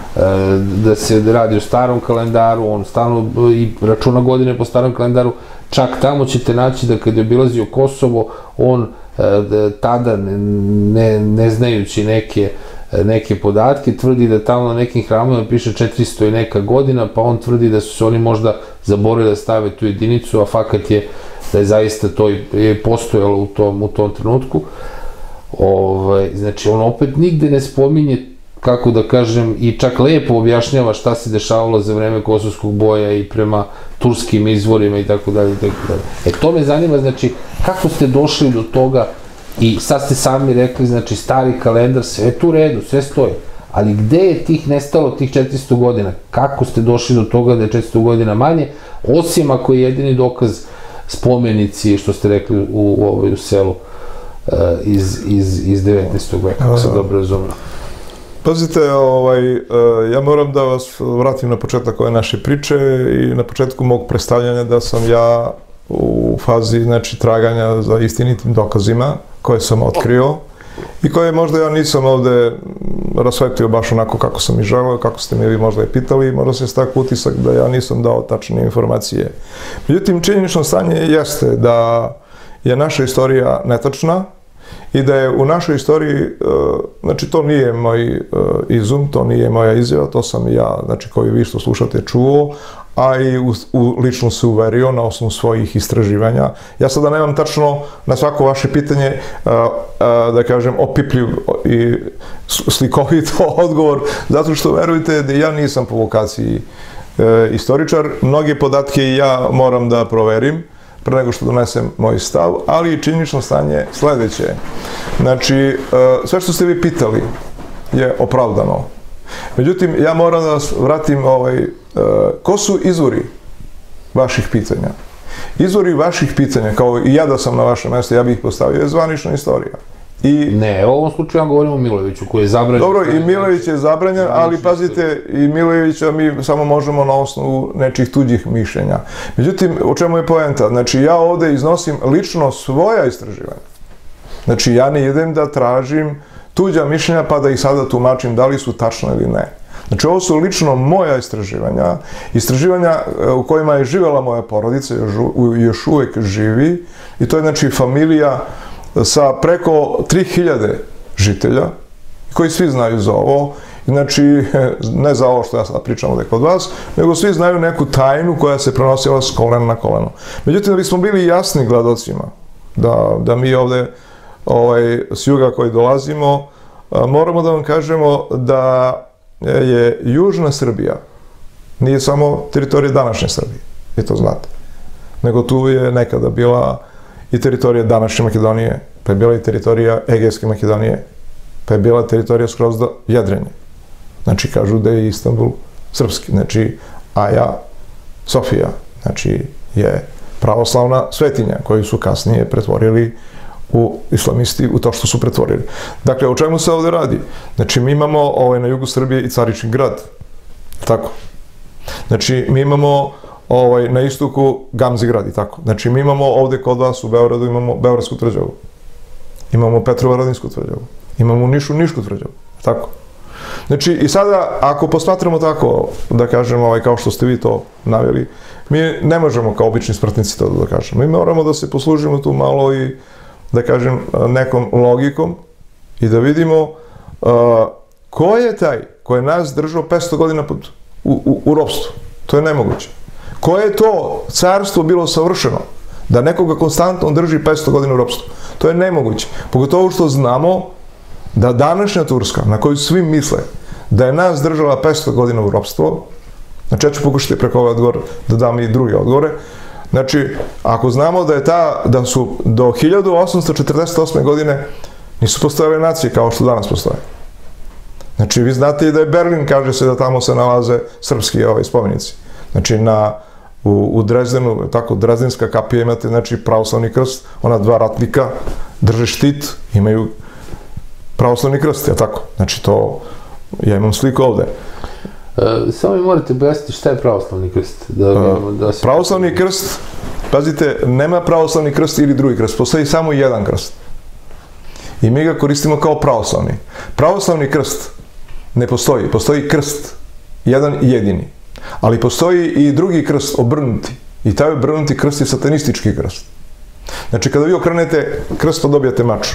da se radi o starom kalendaru, on stalno i računa godine po starom kalendaru, čak tamo ćete naći da kada je obilazio Kosovo, on tada, ne, ne znajući neke, neke podatke, tvrdi da tamo na nekim hramovima piše četiristo i neka godina, pa on tvrdi da su se oni možda zaboravili da stave tu jedinicu, a fakat je da je zaista to je postojalo u tom, u tom trenutku. Ovaj, znači, on opet nigde ne spominje, kako da kažem, i čak lepo objašnjava šta se dešavalo za vreme Kosovskog boja i prema turskim izvorima i tako dalje i tako dalje. E, to me zanima, znači, kako ste došli do toga i sad ste sami rekli, znači, stari kalendar, sve tu u redu, sve stoji, ali gde je tih nestalo tih četiristo godina? Kako ste došli do toga da je četiristo godina manje, osim ako je jedini dokaz spomenici, što ste rekli u, u, u selu iz, iz, iz devetnaestog veka, ako se dobro razumio? Pazite, ovaj, ja moram da vas vratim na početak ove naše priče i na početku mog predstavljanja da sam ja u fazi, znači, traganja za istinitim dokazima koje sam otkrio i koje možda ja nisam ovde rasvetio baš onako kako sam i želeo, kako ste mi vi možda i pitali, možda se stakao utisak da ja nisam dao tačne informacije. Međutim, činjenično stanje jeste da je naša istorija netačna i da je u našoj istoriji, znači, to nije moj izum, to nije moja izjava, to sam ja, znači, koji vi što slušate, čuo, a i u, u, lično se uverio na osnovu svojih istraživanja. Ja sada nemam tačno na svako vaše pitanje, da kažem, opipljiv i slikovit odgovor, zato što verujte da ja nisam po vokaciji istoričar. Mnoge podatke ja moram da proverim pre nego što donesem moj stav, ali i činjenično stanje sledeće. Znači, sve što ste vi pitali je opravdano. Međutim, ja moram da vas vratim, ovaj, ko su izvori vaših pitanja? Izvori vaših pitanja, kao i ja da sam na vašem mjestu, ja bih ih postavio, je zvanična istorija. I, ne, u ovom slučaju ja govorim o Milojeviću, koji je zabranjen. Dobro, i Milojević je zabranjen, ali pazite, i Milojevića mi samo možemo na osnovu nečih tuđih mišljenja. Međutim, o čemu je poenta? Znači, ja ovde iznosim lično svoja istraživanja. Znači, ja ne idem da tražim tuđa mišljenja pa da ih sada tumačim da li su tačno ili ne. Znači, ovo su lično moja istraživanja, istraživanja u kojima je živjela moja porodica, još uvek živi, i to je, znači, familija sa preko tri hiljade žitelja, koji svi znaju za ovo, znači, ne za ovo što ja sad pričam ovdje kod vas, nego svi znaju neku tajnu koja se prenosila s kolena na koleno. Međutim, da bismo bili jasni gledalcima, da, da mi ovdje ovaj, s juga koji dolazimo, moramo da vam kažemo da je Južna Srbija, nije samo teritorija današnje Srbije, vi to znate, nego tu je nekada bila i teritorija današnje Makedonije, pa je bila i teritorija Egejske Makedonije, pa je bila teritorija skroz do Jadrenje. Znači, kažu da je Istanbul srpski, znači, Aja Sofija, znači, je pravoslavna svetinja koju su kasnije pretvorili u islamisti, u to što su pretvorili. Dakle, o čemu se ovde radi? Znači, mi imamo ovaj, na jugu Srbije i Carični grad. Tako. Znači, mi imamo ovaj, na istoku Gamzi grad i tako. Znači, mi imamo ovde kod vas u Beogradu, imamo Beogradsku tvrđavu. Imamo Petrovaradinsku tvrđavu. Imamo u Nišu Nišku tvrđavu. Tako. Znači, i sada, ako posmatramo tako, da kažem, ovaj, kao što ste vi to naveli, mi ne možemo kao obični smrtnici to da kažemo. Mi moramo da se poslužimo tu malo i, da kažem, nekom logikom i da vidimo uh, ko je taj ko je nas držao petsto godina pod, u, u, u ropstvu. To je nemoguće. Koje je to carstvo bilo savršeno da nekoga konstantno drži petsto godina u ropstvu? To je nemoguće. Pogotovo što znamo da današnja Turska, na koju svi misle da je nas držala petsto godina u ropstvo, znači ja ću pokušati preko ovaj odgovor da dam i druge odgovore, znači ako znamo da je ta, da su do hiljadu osamsto četrdeset osme godine nisu postojale nacije kao što danas postoje. Znači vi znate i da je Berlin, kaže se da tamo se nalaze srpski ovaj, spomenici. Znači na, u, u Drezdenu, tako, Drezdenska kapija imate, znači pravoslavni krst, ona dva ratnika drže štit, imaju pravoslavni krst, je tako? Znači to, ja imam sliku ovde. E, samo mi morate objasniti šta je pravoslavni krst. Da, da se... Pravoslavni krst, pazite, nema pravoslavni krst ili drugi krst, postoji samo jedan krst. I mi ga koristimo kao pravoslavni. Pravoslavni krst ne postoji, postoji krst, jedan i jedini. Ali postoji i drugi krst, obrnuti. I taj obrnuti krst je satanistički krst. Znači, kada vi okrenete krst, pa dobijate mač.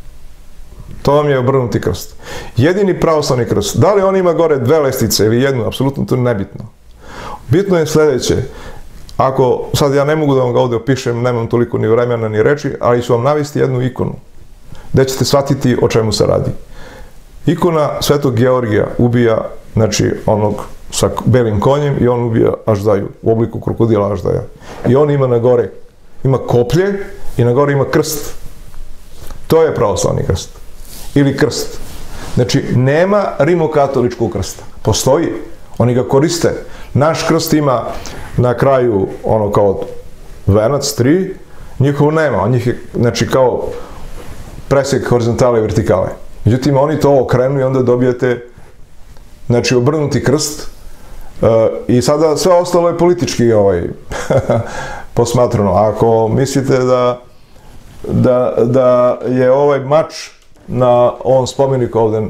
To vam je obrnuti krst. Jedini pravoslavni krst, da li on ima gore dve lestice ili jednu, apsolutno to je nebitno. Bitno je sledeće, ako, sad ja ne mogu da vam ga ovde opišem, nemam toliko ni vremena ni reči, ali ću vam navesti jednu ikonu, gde ćete shvatiti o čemu se radi. Ikona Svetog Georgija ubija, znači, onog sa belim konjem i on ubija Aždaju, u obliku krokodila Aždaja. I on ima na gore, ima koplje i na gore ima krst. To je pravoslavni krst. Ili krst. Znači, nema rimokatoličkog krsta. Postoji. Oni ga koriste. Naš krst ima na kraju ono kao venac, tri, njihov nema. On njih je, znači, kao presek horizontale i vertikale. Međutim, oni to okrenu i onda dobijete, znači, obrnuti krst. Uh, I sada sve ostalo je politički ovaj, posmatrano. Ako mislite da, da, da je ovaj mač na ovom spomeniku ovde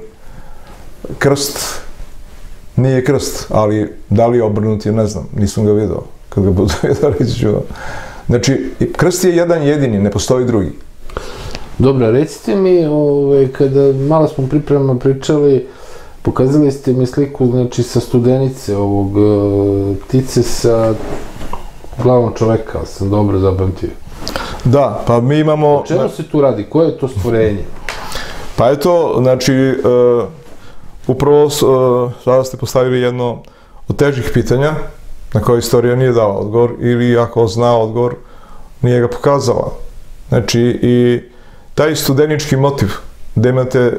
krst, nije krst, ali da li je obrnuti, ne znam, nisam ga vidio. Kad ga budu vidio, reći ću. Znači, krst je jedan jedini, ne postoji drugi. Dobro, recite mi, ovaj, kada malo smo pripremno pričali, pokazali ste mi sliku, znači, sa Studenice, ovog ptice sa glavom čoveka, sam dobro zapamtio. Da, pa mi imamo... O čemu se tu radi? Koje je to stvorenje? Pa eto, znači, uh, upravo uh, sada ste postavili jedno od težih pitanja na koje istorija nije dala odgovor ili ako zna odgovor, nije ga pokazala. Znači, i taj studenički motiv gde imate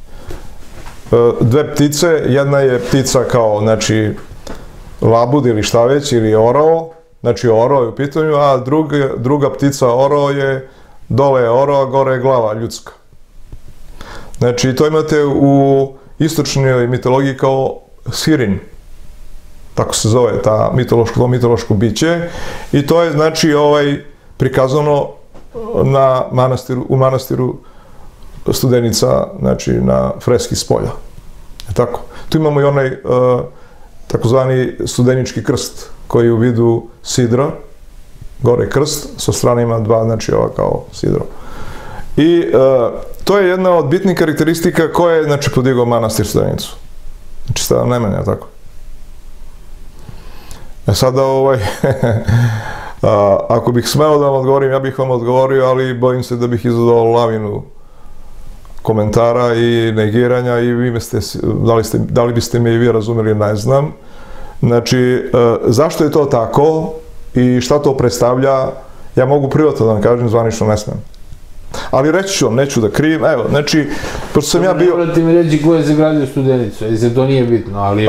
uh, dve ptice, jedna je ptica kao, znači, labud ili šta već, ili orao, znači orao je u pitanju, a druga, druga ptica orao je, dole je orao, a gore je glava ljudska. Znači, to imate u istočnoj mitologiji kao Sirin, tako se zove ta mitološko, to mitološko biće, i to je, znači, ovaj, prikazano na manastiru, u manastiru Studenica, znači, na freski s polja. Je tako? Tu imamo i onaj uh, takozvani studenički krst, koji je u vidu sidra, gore krst, sa strane ima dva, znači, ova kao sidro. I uh, to je jedna od bitnih karakteristika koje je, znači, podigao manastir Studenicu. Znači, Stevan Nemanja, tako. E sada, ovaj, a, ako bih smeo da vam odgovorim, ja bih vam odgovorio, ali bojim se da bih izazvao lavinu komentara i negiranja i vi ste, da li, ste, da li biste me i vi razumeli, ne znam. Znači, uh, zašto je to tako i šta to predstavlja Ja mogu privatno da vam kažem, zvanično ne smem. Ali reći ću vam, neću da krijem, evo, znači, pošto sam ja bio... Ne morate mi reći ko je zagradio Studenicu, jer se to nije bitno, ali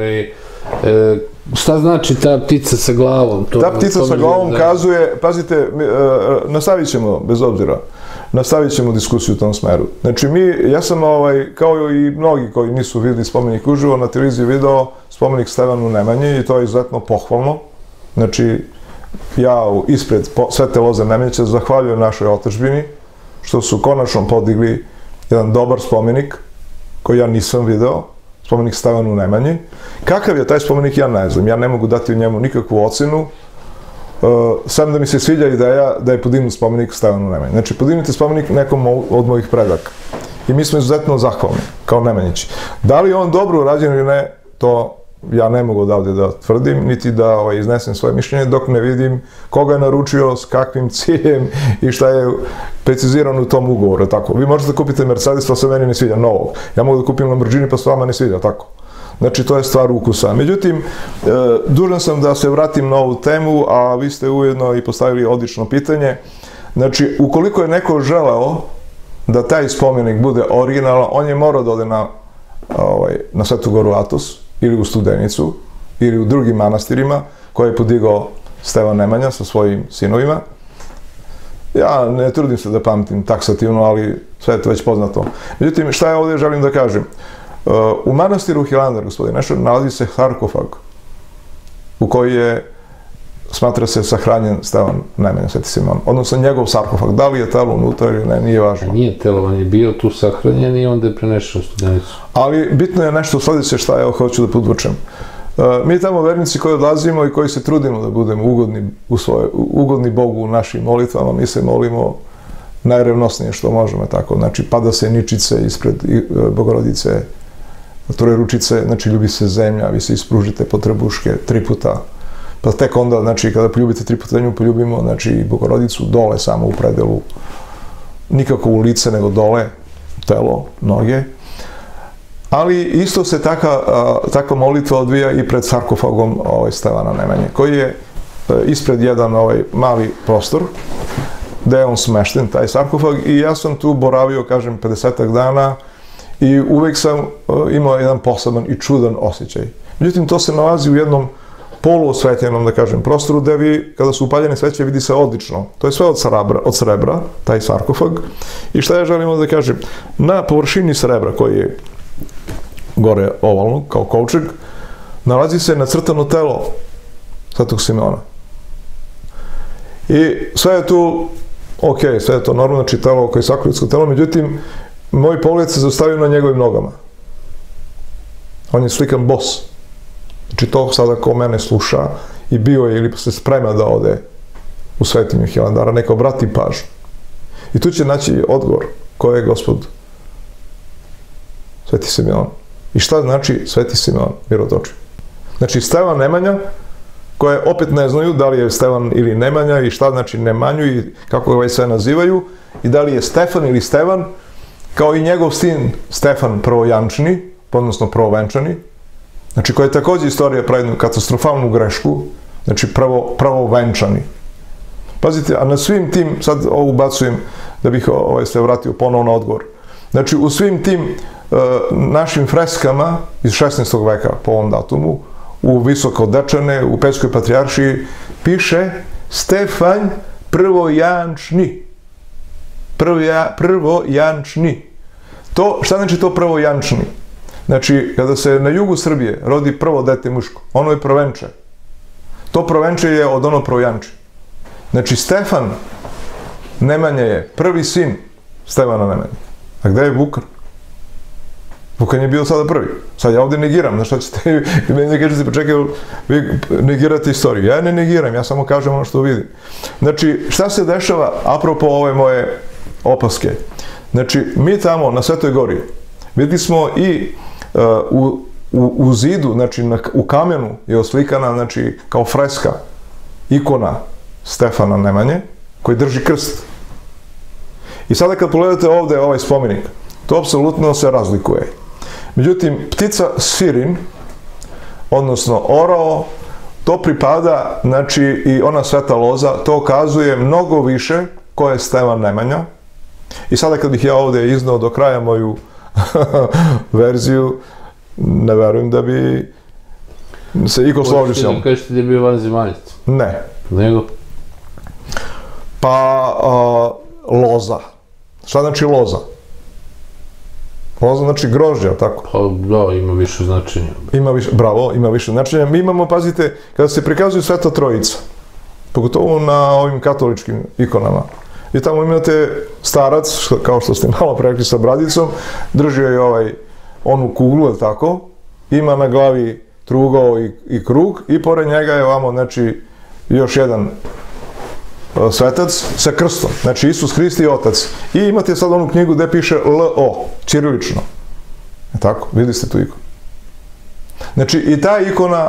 šta znači ta ptica sa glavom? Ta ptica sa glavom kazuje, pazite, nastavit ćemo, bez obzira, nastavit ćemo diskusiju u tom smeru. Znači, mi, ja sam, kao i mnogi koji nisu videli spomenik uživo, na televiziji video spomenik Stevanu Nemanji i to je izuzetno pohvalno. Znači, ja ispred Svete Loze Nemanjića zahvaljujem našoj otadžbini što su konačno podigli jedan dobar spomenik koji ja nisam video, spomenik Stevanu Nemanji. Kakav je taj spomenik, ja ne znam. Ja ne mogu dati u njemu nikakvu ocenu. Sam da mi se sviđa ideja da je podignut spomenik Stevanu Nemanji. Znači, podignite spomenik nekom od mojih predaka. I mi smo izuzetno zahvalni, kao Nemanjići. Da li je on dobro urađen ili ne, to ja ne mogu odavde da tvrdim, niti da iznesem svoje mišljenje dok ne vidim koga je naručio, s kakvim ciljem i šta je precizirano u tom ugovoru. Vi možete da kupite Mercedes, to se meni ne sviđa, novog. Ja mogu da kupim Lamborghini, pa se vama ne sviđa, tako. Znači, to je stvar ukusa. Međutim, dužan sam da se vratim na ovu temu, a vi ste ujedno i postavili odlično pitanje. Znači, ukoliko je neko želeo da taj spomenik bude originalan, on je morao da ode na Svetu Goru Atos, ili u Studenicu, ili u drugim manastirima koje je podigao Stevan Nemanja sa svojim sinovima. Ja ne trudim se da pamtim taksativno, ali sve je to već poznato. Međutim, šta ja ovdje želim da kažem? U manastiru Hilandar, gospodin Nešar, nalazi se sarkofag u koji je, smatra se, sahranjen Stevan Nemanja, Sveti Simeon. Odnosno njegov sarkofag. Da li je telo unutra ili ne, nije važno. Nije telo, on je bio tu sahranjen i onda je prenešao u Studenicu. Ali bitno je nešto sledeće šta ja hoću da podvučem. Mi tamo vernici koji odlazimo i koji se trudimo da budemo ugodni Bogu u našim molitvama, mi se molimo najrevnosnije što možemo, tako. Znači, pada se ničice ispred Bogorodice, Trojeručice, znači, ljubi se zemlja, vi se ispružite po trebuške tri puta. Pa tek onda, znači, kada poljubite tri puta nju, poljubimo, znači, Bogorodicu dole samo u predelu, nikako u lice, nego dole, telo, noge. Ali isto se takva molitva odvija i pred sarkofagom Stevana Nemanje, koji je ispred jedan mali prostor, gde je on smešten, taj sarkofag, i ja sam tu boravio, kažem, pedesetak dana i uvek sam imao jedan poseban i čudan osjećaj. Međutim, to se nalazi u jednom poluosvetljenom, da kažem, prostoru, gde vi, kada su upaljene sveće, vidi se odlično. To je sve od srebra, taj sarkofag. I šta ja želim da kažem? Na površini srebra, koji je gore ovalno, kao kovčeg, nalazi se nacrtano telo Svetog Simeona. I sve je tu, ok, sve je to normalno, znači telo koje je svako ljudsko telo, međutim, moj pogled se zaustavio na njegovim nogama. On je slikan bos. Znači, to sada ko mene sluša i bio je ili se sprema da ode u svetinju Hilandara, neka obrati pažnju. I tu će naći odgovor ko je gospod Sveti Simeon. I šta znači Sveti Simeon Mirotočiv? Znači, Stevan Nemanja, koje opet ne znaju da li je Stevan ili Nemanja i šta znači Nemanju i kako ga sve nazivaju i da li je Stefan ili Stevan, kao i njegov sin Stefan Prvojančani, odnosno Prvovenčani, znači koja je također istorija pravi jednu katastrofalnu grešku, znači Prvovenčani. Pazite, a na svim tim, sad ovo ubacujem da bih se vratio ponovno na odgovor, znači u svim tim našim freskama iz šesnaestog veka po ovom datumu, u Visokodečane, u Pećkoj patrijaršiji, piše Stefan Prvojančni. Prvojančni. To, šta znači to Prvojančni? Znači, kada se na jugu Srbije rodi prvo dete muško, ono je Prvenče. To Prvenče je od ono Prvojanči. Znači, Stefan Nemanja je prvi sin Stevana Nemanje. A gde je Vukan? Vukan je bio sada prvi. Sad ja ovdje negiram, znaš šta ćete, meni ne kažete, pa čekaj, vi negirate istoriju. Ja ne negiram, ja samo kažem ono što vidim. Znači, šta se dešava, apropo ove moje opaske? Znači, mi tamo na Svetoj Gori videli smo i u zidu, znači u kamenu je oslikana, znači kao freska, ikona Stefana Nemanje, koji drži krst. I sada kad pogledate ovde ovaj spomenik, to apsolutno se razlikuje. Međutim, ptica sirin, odnosno orao, to pripada, znači, i ona sveta loza, to kazuje mnogo više ko je Stevan Nemanja. I sada kad bih ja ovdje iznao do kraja moju verziju, ne verujem da bi se iko složio s njom. Hoćete da kažete da je bio vanzemaljac? Ne. Nego? Pa, a, loza. Šta znači loza? Loza znači grožđe, tako? Pa da, ima više značenja. Ima više, bravo, ima više značenja. Mi imamo, pazite, kada se prikazuju Sveta Trojica, pogotovo na ovim katoličkim ikonama, i tamo imate starac, kao što ste malo rekli sa bradicom, držio je ovaj, onu kuglu, je tako? Ima na glavi trugao i, i krug, i pored njega je ovamo, znači, još jedan svetac sa krstom, znači Isus Hrist i Otac. I imate sad onu knjigu gde piše L O, ćirilično. Je tako? Vidili ste tu ikonu. Znači, i ta ikona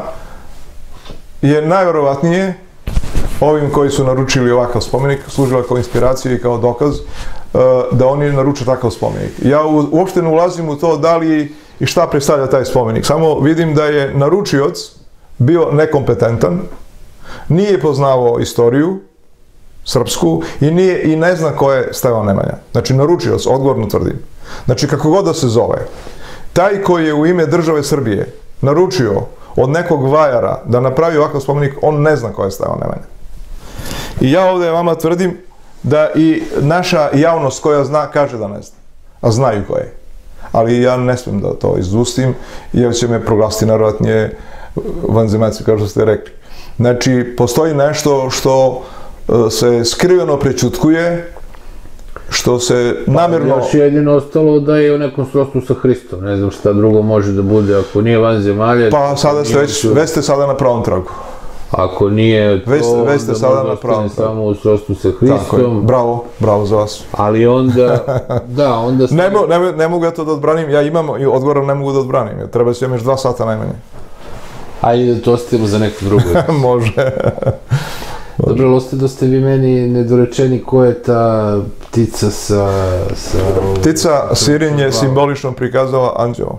je najverovatnije ovim koji su naručili ovakav spomenik, služila kao inspiracija i kao dokaz da oni naruče takav spomenik. Ja uopšte ne ulazim u to da li i šta predstavlja taj spomenik. Samo vidim da je naručioc bio nekompetentan, nije poznavao istoriju srpsku i, nije, i ne zna ko je Stevan Nemanja. Znači, naručioc, odgovorno tvrdim. Znači, kako god da se zove, taj koji je u ime države Srbije naručio od nekog vajara da napravi ovakav spomenik, on ne zna ko je Stevan Nemanja. I ja ovdje vama tvrdim da i naša javnost koja zna, kaže da ne zna. A znaju ko je. Ali ja ne smijem da to izustim, jer će me proglasiti naravnije vanzemaljci, kao što ste rekli. Znači, postoji nešto što se skriveno prećutkuje, što se namjerno... Pa još jedino ostalo da je u nekom srodstvu sa Hristom. Ne znam šta drugo može da bude ako nije vanzemaljac. Pa sada ste već, već ste sada na pravom tragu. Ako nije to, već, već ste sada na pravom tragu. Samo u srodstvu sa Hristom. Tako je, bravo, bravo za vas. Ali onda, da, onda... Ne, ne, ne mogu ja to da odbranim, ja imam i odgovorom ne mogu da odbranim. Treba će još dva sata najmanje. Ajde, to ostavimo za neku drugu. Može. Dobro, ali ostaje da ste vi meni nedorečeni ko je ta ptica sa... sa ptica Sirin je simbolično prikazala anđeo.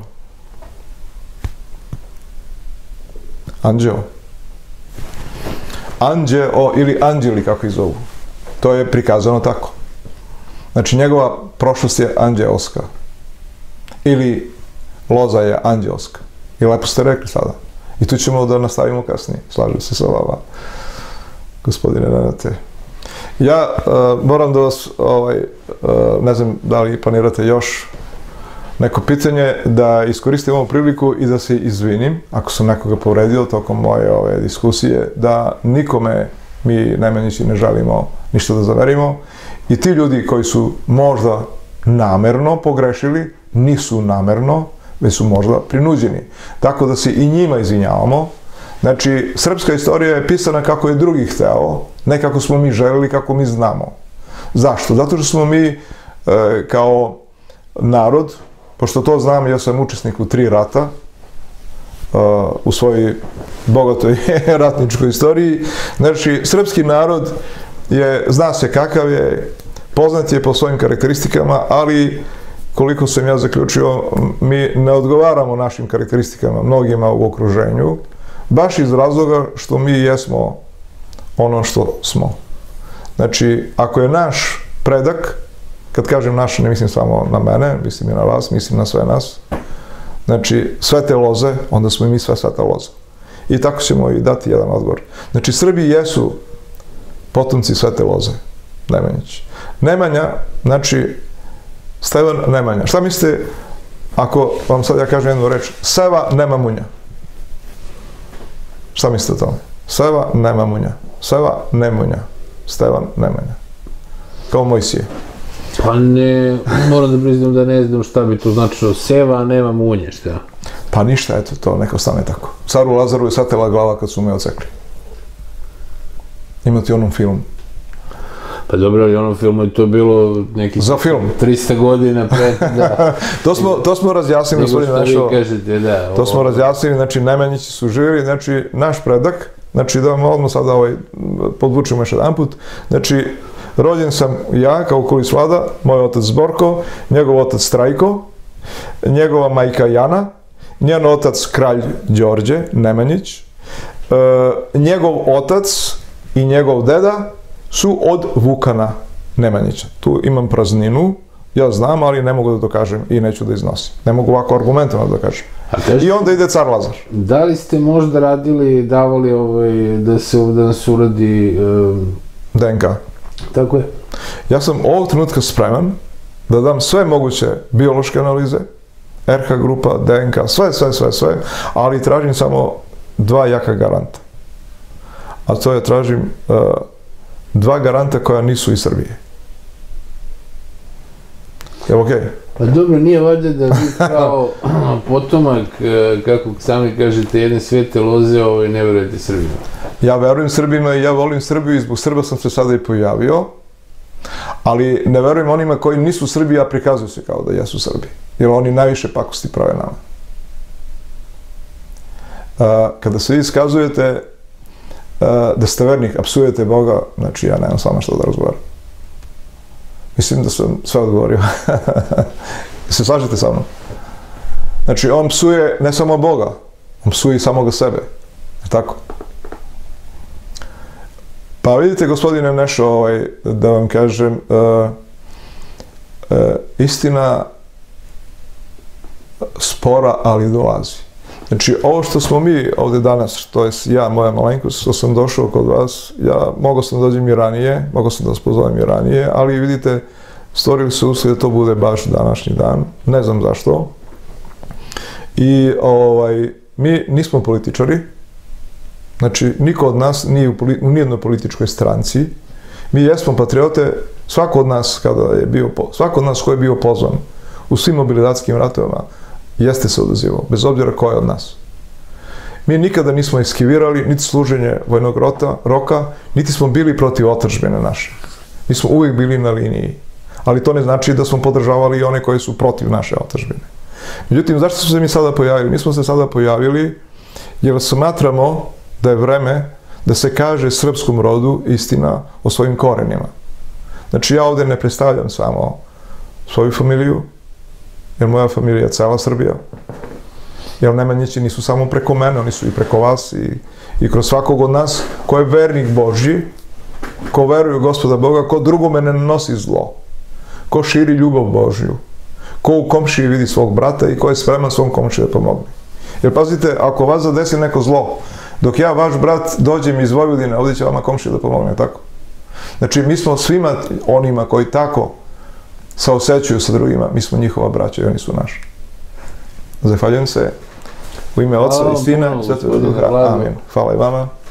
Anđeo. Anđeo ili anđeli, kako ih zovu. To je prikazano tako. Znači, njegova prošlost je anđeoska. Ili loza je anđeoska. I lepo ste rekli sada. I tu ćemo da nastavimo kasnije. Slažem se sa vama, gospodine Nenate. Ja uh, moram da vas, ovaj, uh, ne znam da li planirate još neko pitanje, da iskoristim ovu priliku i da se izvinim, ako sam nekoga povredio tokom moje ove diskusije, da nikome mi Nemanjići ne želimo ništa da zamerimo. I ti ljudi koji su možda namerno pogrešili, nisu namerno, već su možda prinuđeni. Tako da se i njima izvinjavamo. Znači, srpska istorija je pisana kako je drugi hteo, ne kako smo mi želeli, kako mi znamo. Zašto? Zato što smo mi e, kao narod, pošto to znam, ja sam učesnik u tri rata, e, u svojoj bogatoj ratničkoj istoriji. Znači, srpski narod je, zna se kakav je, poznat je po svojim karakteristikama, ali koliko sam ja zaključio, mi ne odgovaramo našim karakteristikama mnogima u okruženju, baš iz razloga što mi jesmo ono što smo. Znači, ako je naš predak, kad kažem naš, ne mislim samo na mene, mislim i na vas, mislim na sve nas, znači, svete loze, onda smo i mi sve svete loze. I tako ćemo i dati jedan odgovor. Znači, Srbi jesu potomci svete loze, Nemanjić. Nemanja, znači, Stevan Nemanja. Šta mislite, ako vam sad ja kažem jednu reč, Seva nema munja? Šta mislite o tome? Seva nema munja. Seva ne munja. Stevan Nemanja. Kao Mojsije. Pa ne, moram da priznam da ne znam šta bi to značilo. Seva nema munje, šta? Pa ništa, eto, to neka ostane tako. Caru Lazaru je satela glava kad su me ocekli. Imate onom film. Pa dobro, ali onom filmu je to bilo neki... Za film? trista godina pred, da. to, smo, to smo razjasnili, gospodine našo. Kažete, da. To smo razjasnili, znači, Nemanjići su živjeli, znači, naš predak, znači, da vam odmah sada ovaj, podvučemo još jedan put, znači, rođen sam ja, kao Kulis Vlada, moj otac Borko, njegov otac Strajko, njegova majka Jana, njen otac kralj Đorđe Nemanjić, njegov otac i njegov deda su od Vukana Nemanjića. Tu imam prazninu, ja znam, ali ne mogu da dokažem i neću da iznosim. Ne mogu ovako argumentovano da dokažem. I onda ide car Lazar. Da li ste možda radili, davali ovaj, da se ovdje nas uradi... Um... D N K. Tako je. Ja sam ovog trenutka spreman da dam sve moguće biološke analize, R H grupa, D N K, sve, sve, sve, sve, ali tražim samo dva jaka garanta. A to je tražim uh, dva garanta koja nisu iz Srbije. Je li okej? Okay? Pa dobro, nije valjda da vi kao potomak, kako sami kažete, jedne svete loze, ovaj, ne verujete Srbima. Ja verujem Srbima i ja volim Srbiju i zbog Srba sam se sada i pojavio, ali ne verujem onima koji nisu Srbi, a prikazuju se kao da jesu Srbi, jer oni najviše pakosti prave nama. Uh, kada se iskazujete uh, da ste vernik, a psujete Boga, znači ja nemam s vama što da razgovaram. Mislim da sam sve odgovorio. Se slažete sa mnom? Znači, on psuje ne samo Boga, on psuje i samoga sebe. Je tako? Pa vidite, gospodine Nešo, ovaj, da vam kažem, uh, uh, istina spora, ali dolazi. Znači, ovo što smo mi ovde danas, to je ja, moja malenkost, što sam došao kod vas, ja mogao sam da dođem i ranije, mogao sam da vas pozovem i ranije, ali vidite, stvorili su uslovi da to bude baš današnji dan, ne znam zašto. I ovaj, mi nismo političari, znači niko od nas nije u, u nijednoj političkoj stranci, mi jesmo patriote, svako od nas kada je bio, svako od nas ko je bio pozvan u svim mobilizacijskim ratovima, jeste se odazivao, bez obzira ko je od nas. Mi nikada nismo eskivirali niti služenje vojnog rota, roka, niti smo bili protiv otadžbine naše. Mi smo uvijek bili na liniji, ali to ne znači da smo podržavali i one koji su protiv naše otadžbine. Međutim, zašto smo se mi sada pojavili? Mi smo se sada pojavili jer smatramo da je vreme da se kaže srpskom rodu istina o svojim korenima. Znači, ja ovdje ne predstavljam samo svoju familiju, jer moja familija je cela Srbija. Jer Nemanjići nisu samo preko mene, oni su i preko vas i, i kroz svakog od nas ko je vernik Božji, ko veruje u Gospoda Boga, ko drugome ne nosi zlo, ko širi ljubav Božju, ko u komšiji vidi svog brata i ko je spreman svom komšiji da pomogne. Jer pazite, ako vas zadesi neko zlo, dok ja, vaš brat, dođem iz Vojvodine, ovdje će vama komšija da pomogne, tako? Znači, mi smo svima onima koji tako saosećuju sa drugima, mi smo njihova braća i oni su naši. Zahvaljujem se u ime Oca i Sina, Svetog Duha. Amin. Hvala i vama.